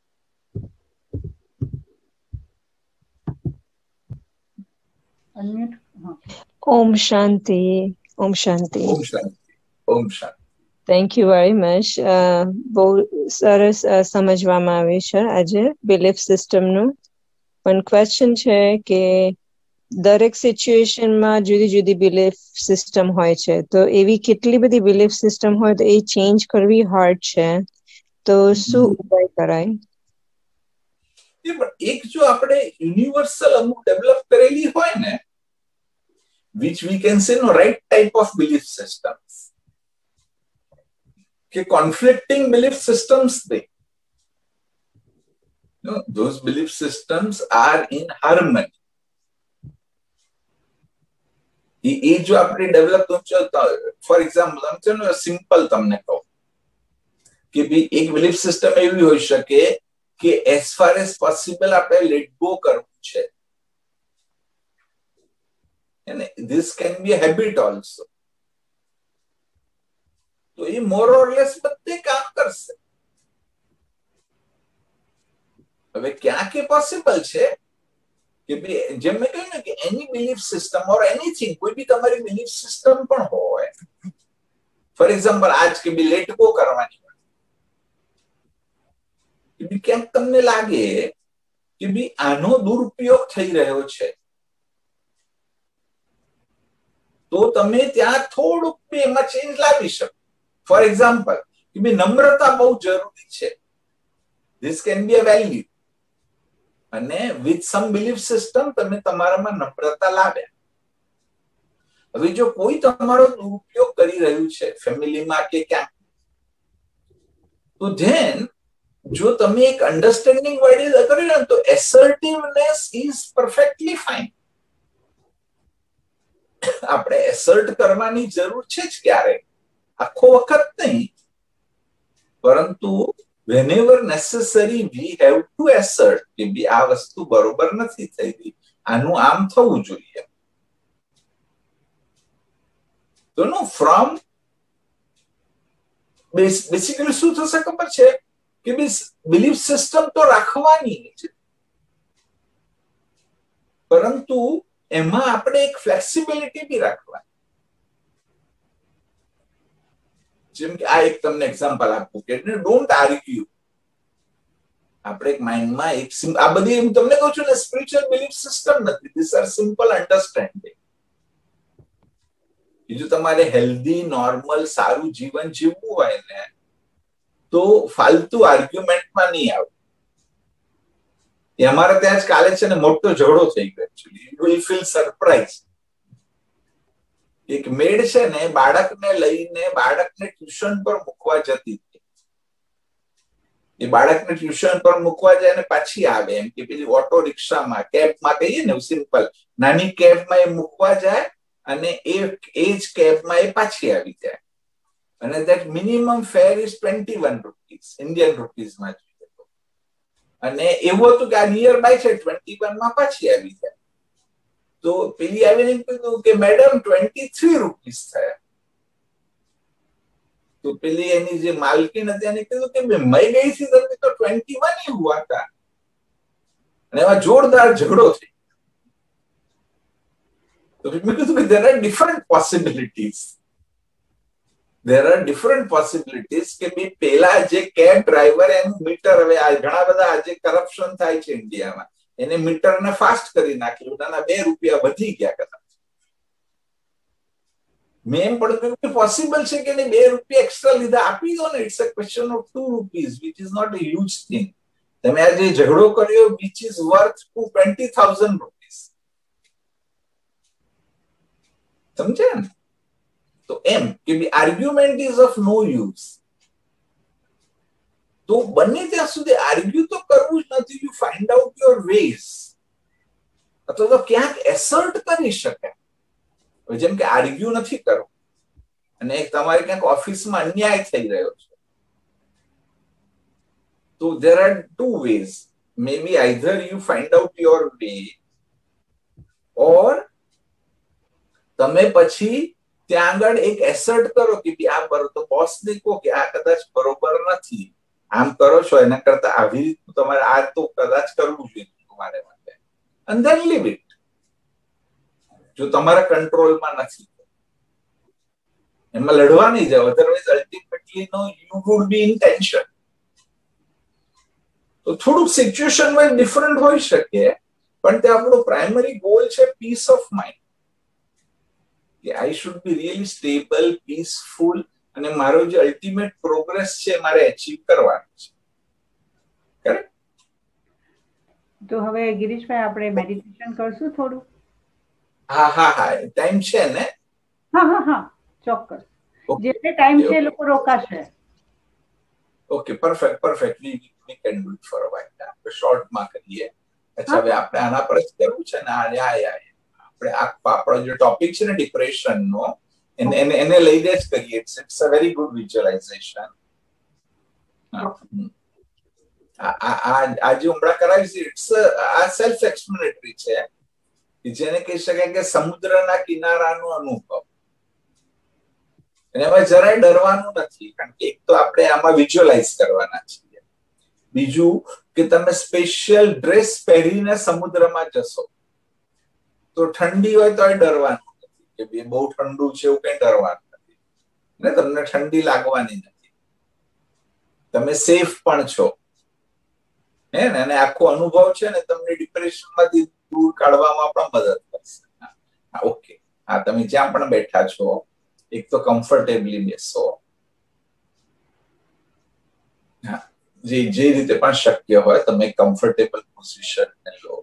અનમ્યુટ. હા. Om Shanti. Om Shanti. Om Shanti. Om Shanti. Thank you very much. બહુ સરસ સમજવામાં આવ્યું છે આજે બિલીફ સિસ્ટમનું. પણ ક્વેશ્ચન છે કે દરેક સિચ્યુએશનમાં જુદી જુદી બિલીફ સિસ્ટમ હોય છે, તો એવી કેટલી બધી બિલીફ સિસ્ટમ હોય તો એ ચેન્જ કરવી હાર્ડ છે, તો શું ઉપાય કરાય? એક જો આપણે યુનિવર્સલ અમુક ડેવલપ કરેલી હોય ને, which we can say no right type of belief systems, કે conflicting belief systems they no those belief systems are in harmony. એ જો આપણે ડેવલપ ફોર એક્ઝામ્પલ સમજો સિમ્પલ તમને કહું કે ભાઈ એક બિલીફ સિસ્ટમ એવી હોઈ શકે કે એઝ ફાર એઝ પોસિબલ આપણે લેટ ગો કરવું છે. અને this can be a habit also. તો એ મોર ઓર લેસ બધે કામ કરશે. હવે ક્યાં કે પોસિબલ છે કે કે ભાઈ જેમ મેં કહ્યું ને કે એની બિલીફ સિસ્ટમ ઓર એનીથિંગ, કોઈ બી તમારી બિલીફ સિસ્ટમ પણ હોય. ફોર એક્ઝામ્પલ આજ કે બી લેટ ગો કરવાની કે બી ક્યાંક તમને લાગે કે બી આનો દુરુપયોગ થઈ રહ્યો છે, તો તમે ત્યાં થોડુંક બી એમાં ચેન્જ લાવી શકો. ફોર એક્ઝામ્પલ કે બી નમ્રતા બહુ જરૂરી છે. This can be a value, and with some belief system તમે તમારામાં નમ્રતા લાવ્યા. હવે જો કોઈ તમારો દુરુપયોગ કરી રહ્યું છે ફેમિલીમાં કે ક્યાંક, તો ધેન જો તમે એક અન્ડરસ્ટેન્ડિંગ વર્ડ કર્યું ને તો એસર્ટિવનેસ ઇઝ પરફેક્ટલી ફાઇન. આપણે એસર્ટ કરવાની જરૂર છે જ ક્યારે, આખો વખત નહીં, પરંતુ whenever necessary we have to assert કે બી આ વસ્તુ બરોબર નથી થઈ રહી, આનું આમ થવું જોઈએ. તો નો ફ્રોમ બેસિકલી શું થશે ખબર છે કે બી બિલીફ સિસ્ટમ તો રાખવાની છે, પરંતુ એમાં આપણે એક ફ્લેક્સિબિલિટી બી રાખવાની. જેમ કે આ એક તમને એક્ઝામ્પલ આપું કે ડોન્ટ આર્ગ્યુ. આપણે એક માઇન્ડમાં એક આ બધી હું તમને કહું છું ને સ્પિરિચ્યુઅલ બિલીફ સિસ્ટમ નથી, ધીસ આર સિમ્પલ અન્ડરસ્ટેન્ડિંગ. બીજું તમારે હેલ્ધી નોર્મલ સારું જીવન જીવવું હોય ને તો ફાલતુ આર્ગ્યુમેન્ટમાં નહીં આવે. અમારે ત્યાં જ કાલે છે ને મોટો ઝઘડો થઈ ગયો. Actually you will feel surprise. એક મેડ છે ને બાળકને લઈને બાળકને ટ્યુશન પર મૂકવા જતી હતી. એ બાળકને ટ્યુશન પર મૂકવા જાય ને પાછી આવે, એમ કે પેલી ઓટો રિક્ષામાં કેબમાં કહીએ ને સિમ્પલ નાની કેબમાં એ મૂકવા જાય અને એ એ જ કેબમાં એ પાછી આવી જાય. અને that minimum fare is twenty one rupees Indian રૂપીઝમાં જોઈએ તો. અને એવું હતું કે આ નિયર બાય છે, ટ્વેન્ટી વન માં પાછી આવી જાય. તો પેલી આવીને કીધું કે મેડમ ટ્વેન્ટી થ્રી રૂપીઝ થયા. તો પેલી એની જે માલકીન હતી એને કીધું કે મેં ગઈ થી તમને તો ટ્વેન્ટી વન ही हुआ था. અને એમાં જોરદાર ઝઘડો થઈ. તો મેં કીધું કે there are different possibilities. there are different possibilities કે ભાઈ પેલા જે કેબ ડ્રાઈવર એનું મીટર, હવે ઘણા બધા આજે કરપ્શન થાય છે ઇન્ડિયામાં, એને મીટરને ફાસ્ટ કરી નાખ્યું, નાના બે રૂપિયા વધી ગયા કદાચ. મેં એમ પણ કહ્યું કે પોસિબલ છે કે બે રૂપિયા એક્સ્ટ્રા લીધા આપી દો ને, it's a question of two rupees which is not a huge thing. તમે આજે ઝઘડો કર્યો which is worth two twenty thousand rupees. સમજ્યા ને? તો એમ કે argument is of no use. તો બને ત્યાં સુધી આર્ગ્યુ તો કરવું જ નથી. You find out your ways, અથવા તો ક્યાંક એસર્ટ કરી શકે. જેમ કે આર્ગ્યુ નથી કરવું અને તમારે ક્યાંક ઓફિસમાં અન્યાય થઈ રહ્યો છે, તો there are two ways. Maybe either you find out your way or તમે પછી ત્યાં આગળ એક એસર્ટ કરો કે આ બરોબર, તો બોસને કહો કે આ કદાચ બરોબર નથી, આમ કરો છો, એના કરતા આવી રીતનું તમારે આ તો કદાચ કરવું જોઈએ તમારે માટે, and then leave it. જો તમારા કંટ્રોલમાં નથી એમાં લડવા નહીં જાવ, otherwise ultimately no you would be in tension. તો થોડુંક સિચ્યુએશન વાઇઝ ડિફરન્ટ હોઈ શકે, પણ તે આપણો પ્રાઇમરી ગોલ છે પીસ ઓફ માઇન્ડ. કે I should be really stable, peaceful, અને મારો જે અલ્ટિમેટ પ્રોગ્રેસ છે મારે અચીવ કરવાનો છે. કરેક્ટ? તો હવે ગિરીશભાઈ આપણે મેડિટેશન કરશું થોડું? હા હા હા ટાઈમ છે ને? હા હા હા ચોક્કસ, જેટલે ટાઈમ છે એ લોકો રોકાશે. Okay, perfect perfect. We we can do it for a while. આપણે શોર્ટમાં કરીએ. અચ્છા, હવે આપણે આના પર જ કરવું છે ને? આ યા યા આપણે આપણો જે ટોપિક છે ને ડિપ્રેશન નો, એને એને એને લઈને જ કરીએ. It's a very good visualisation. આજે હમણાં કરાવી છે, ઇટ્સ આ સેલ્ફ એક્સપ્લેનેટરી છે, જેને કહી શકાય કે સમુદ્રના કિનારાનો અનુભવ. અને એમાં જરાય ડરવાનું નથી, કારણ કે એક તો આપણે આમાં વિઝ્યુઅલાઇઝ કરવાના છીએ, બીજું કે તમે સ્પેશિયલ ડ્રેસ પહેરીને સમુદ્રમાં જશો તો ઠંડી હોય તો ડરવાનું નથી કે બે બહુ ઠંડુ છે એવું કઈ ડરવાનું નથી ને તમને ઠંડી લાગવાની નથી, તમે સેફ પણ છો હે ને, અને આખો અનુભવ છે ને તમને ડિપ્રેશન માંથી દૂર કાઢવામાં પણ મદદ કરશે. ઓકે, હા તમે જ્યાં પણ બેઠા છો એક તો કમ્ફર્ટેબલી બેસો, હા જે જે રીતે પણ શક્ય હોય તમે કમ્ફર્ટેબલ પોઝિશન લો.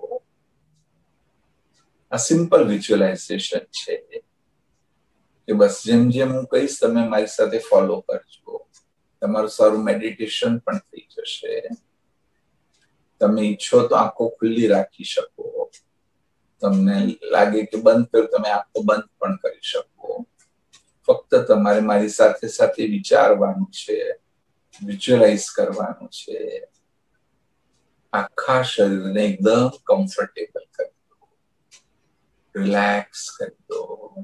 આ સિમ્પલ વિઝ્યુઅલાઇઝેશન છે કે બસ જેમ જેમ હું કહીશ તમે મારી સાથે ફોલો કરજો, તમારું સારું મેડિટેશન પણ થઈ જશે. તમે ઈચ્છો તો આંખો ખુલ્લી રાખી શકો, તમને લાગે કે બંધ કરો તમે આંખો બંધ પણ કરી શકો. ફક્ત તમારે મારી સાથે સાથે વિચારવાનું છે, વિઝ્યુઅલાઇઝ કરવાનું છે. આખા શરીરને એકદમ કમ્ફર્ટેબલ કરી દો, રિલેક્સ કરી દો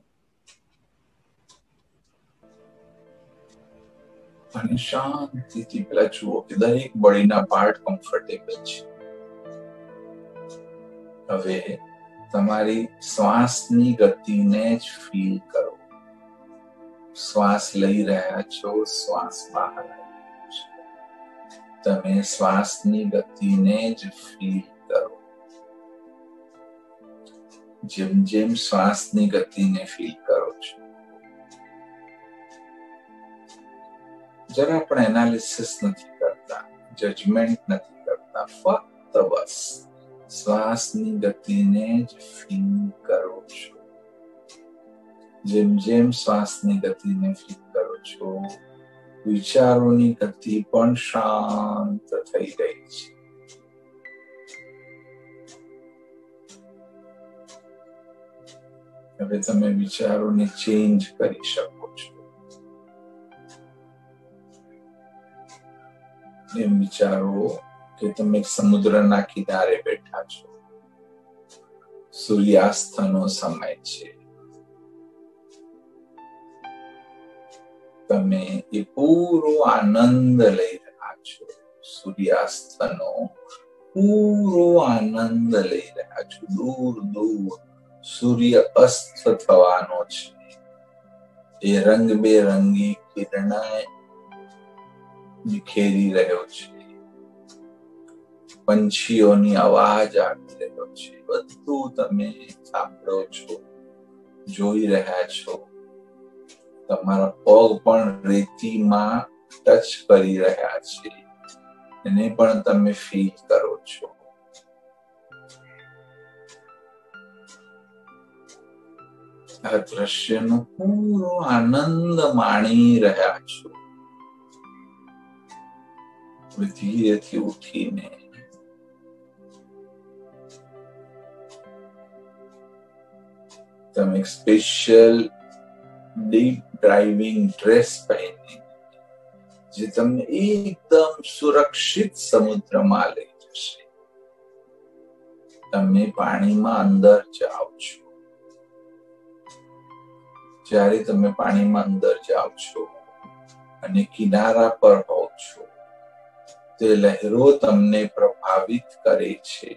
અને શાંતિથી પેલા જુઓ કે દરેક બોડીના પાર્ટ કમ્ફર્ટેબલ છે. હવે તમારી શ્વાસની ગતિને જ ફીલ કરો. શ્વાસ લઈ રહ્યા છો, શ્વાસ બહાર આવ્યો છે, તમે શ્વાસની ગતિને જ ફીલ કરો. જેમ જેમ શ્વાસની ગતિને ફીલ કરો છો, જરા પણ એનાલિસિસ નથી કરતા, જજમેન્ટ નથી કરતા, ફક્ત બસ શ્વાસની ગતિને જ ફીલ કરો છો. જેમ જેમ શ્વાસની ગતિને ફીલ કરો છો, વિચારોની ગતિ પણ શાંત થઈ ગઈ છે. હવે તમે વિચારોને ચેન્જ કરી શકો છો. એમ વિચારો કે તમે સમુદ્રના કિનારે બેઠા છો, સૂર્યાસ્તનો સમય છે, તમે એ પૂરો આનંદ લઈ રહ્યા છો. સૂર્યાસ્તનો પૂરો આનંદ લઈ રહ્યા છો. દૂર દૂર સૂર્ય અસ્ત થવાનો છે, એ રંગબેરંગી કિરણ વિખેરી રહ્યો છે, પંછીઓની અવાજ આવી રહ્યો છે, બધું તમે સાંભળો છો, જોઈ રહ્યા છો. તમારા પગ પણ રેતીમાં ટચ કરી રહ્યા છે, એને પણ તમે ફીલ કરો છો. આ દ્રશ્યનો પૂરો આનંદ માણી રહ્યા છો. ધીરેથી ઉઠીને તમે સ્પેશિયલ ડીપ ડ્રાઇવિંગ ડ્રેસ પહેરી, જે તમને એકદમ સુરક્ષિત સમુદ્રમાં લઈ જશે. તમે પાણીમાં અંદર જાઓ છો. જ્યારે તમે પાણીમાં અંદર જાઓ છો અને કિનારા પર હોવ છો, તે લહેરો તમને પ્રભાવિત કરે છે.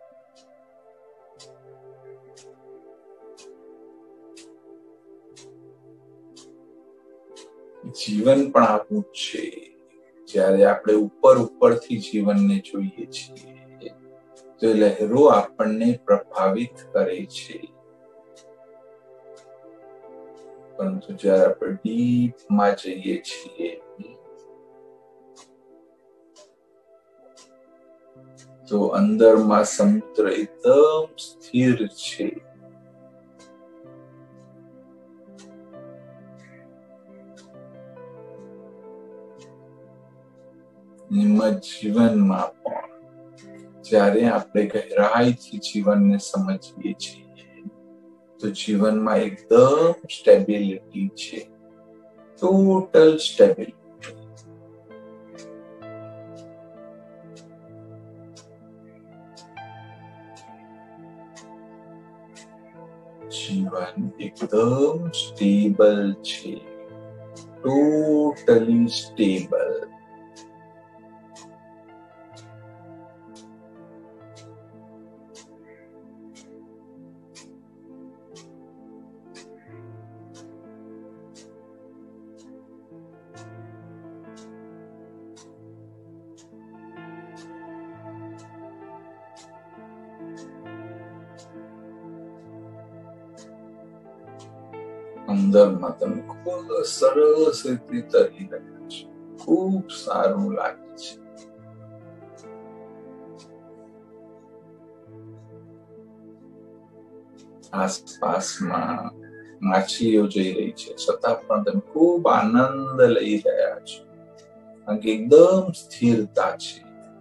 જીવન પણ આવું છે. જ્યારે આપણે ઉપર ઉપરથી જીવનને જોઈએ છીએ તો લહેરો આપણને પ્રભાવિત કરે છે, પરંતુ જ્યારે આપણે ડીપમાં જઈએ છીએ તો અંદરમાં સમુદ્ર એકદમ સ્થિર છે. જીવનમાં પણ જ્યારે આપણે ગહેરાઈથી જીવનને સમજીએ છીએ તો જીવનમાં એકદમ સ્ટેબિલિટી છે, ટોટલ સ્ટેબિલિટી. જીવન એકદમ સ્ટેબલ છે, ટોટલી સ્ટેબલ. અંદરમાં તમે ખૂબ સરસ રીતે તરી રહ્યા છો, ખૂબ સારું લાગે છે. આસપાસમાં માછલીઓ જઈ રહી છે છતાં પણ તમે ખૂબ આનંદ લઈ રહ્યા છો, કારણ કે એકદમ સ્થિરતા છે.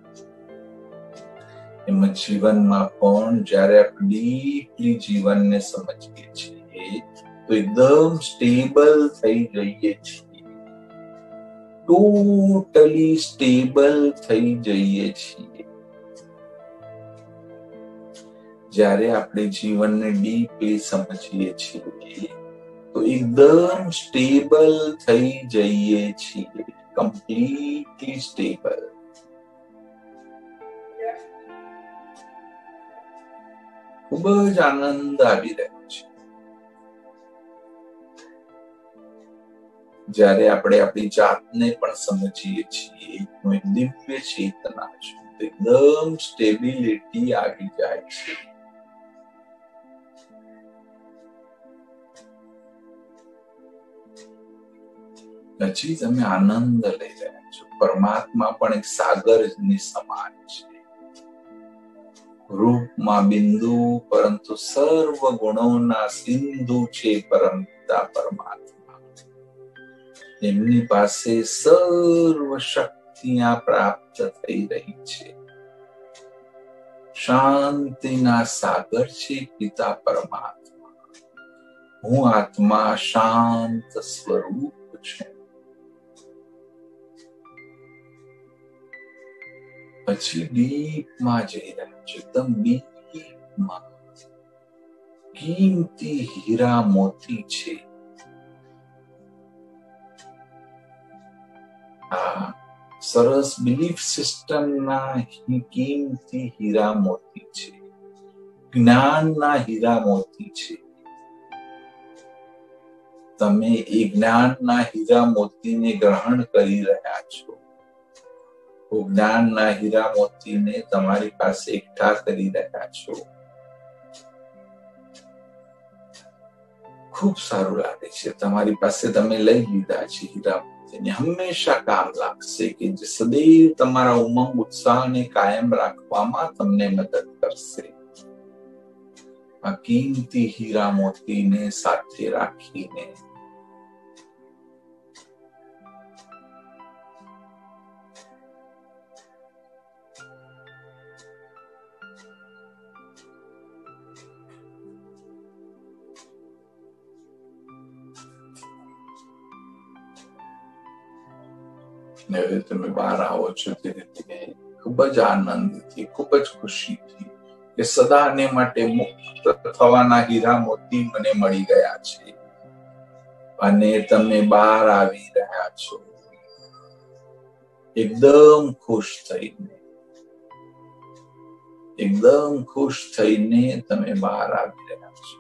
એમાં જીવનમાં પણ જયારે આપણે ડીપલી જીવનને સમજીએ છીએ તો એકદમ સ્ટેબલ થઈ જઈએ છીએ, ટોટલી સ્ટેબલ થઈ જઈએ છીએ. જ્યારે આપણે જીવનને ડીપલી સમજીએ છીએ તો એકદમ સ્ટેબલ થઈ જઈએ છીએ, કમ્પ્લીટલી સ્ટેબલ. ખૂબ જ આનંદ આવી રહ્યો છે. જ્યારે આપણે આપણી જાતને પણ સમજીએ છીએ, હું એક દિવ્ય ચેતના છું, એકદમ સ્ટેબિલિટી આવી જાય છે. પછી તમે આનંદ લઈ રહ્યા છો. પરમાત્મા પણ એક સાગરની સમાન છે, રૂપમાં બિંદુ પરંતુ સર્વ ગુણોના સિંધુ છે પરમ પિતા પરમાત્મા. એમની પાસે સર્વ શક્તિયા પ્રાપ્ત થઈ રહી છે. શાંતિના સાગર છે પિતા પરમાત્મા. હું આત્મા શાંત સ્વરૂપ છું. પછી ડીપમાં જઈ રહ્યા છે, એકદમ ડીપમાં. કિંમતી હીરા મોતી છે. આ સરસ બિલીફ સિસ્ટમના કિંમતી હીરા મોતી છે, જ્ઞાનના હીરા મોતી છે. તમે એ જ્ઞાનના હીરા મોતીને ગ્રહણ કરી રહ્યા છો. જ્ઞાનના હીરા મોતીને તમારી પાસે એકઠા કરી રહ્યા છો. ખૂબ સારું લાગે છે. તમારી પાસે તમે લઈ લીધા છે હીરા મોતીને. હંમેશા કામ લાગશે, કે જે સદૈવ તમારા ઉમંગ ઉત્સાહને કાયમ રાખવામાં તમને મદદ કરશે. આ કિંમતી હીરા મોતીને સાથે રાખીને હવે તમે બહાર આવો છો ત્યારે ખૂબ જ આનંદથી, ખૂબ જ ખુશીથી, કે સદાને માટે મુક્ત થવાના હીરા મોતી મને મળી ગયા છે. અને તમે બહાર આવી રહ્યા છો એકદમ ખુશ થઈને. એકદમ ખુશ થઈને તમે બહાર આવી રહ્યા છો.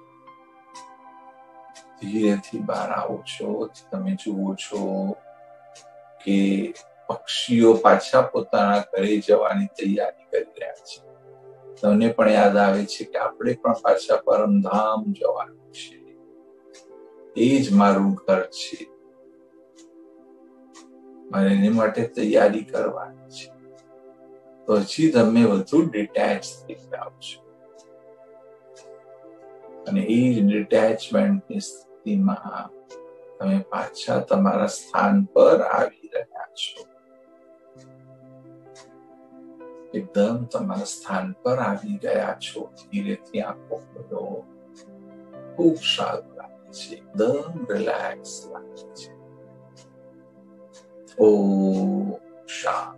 ધીરેથી બહાર આવો છો, તમે જુઓ છો કે પક્ષીઓ પાછા પોતાના ઘરે જવાની તૈયારી કરી રહ્યા છે. તમને પણ યાદ આવે છે કે આપણે પણ પાછા પરમધામ જવાનું છે. એ જ મારું ઘર છે, મારે એની માટે તૈયારી કરવાની છે. પછી તમે વધુ ડિટેચ થઈ જાઓ છો, અને એ ડિટેચમેન્ટની સ્થિતિમાં તમે પાછા તમારા સ્થાન પર આવી રહ્યા છો. એકદમ તમારા સ્થાન પર આવી ગયા છો. ધીરેથી આંખો ખોલો. ખૂબ સારું લાગે છે, એકદમ રિલેક્સ લાગે છે. ઓમ શાંતિ.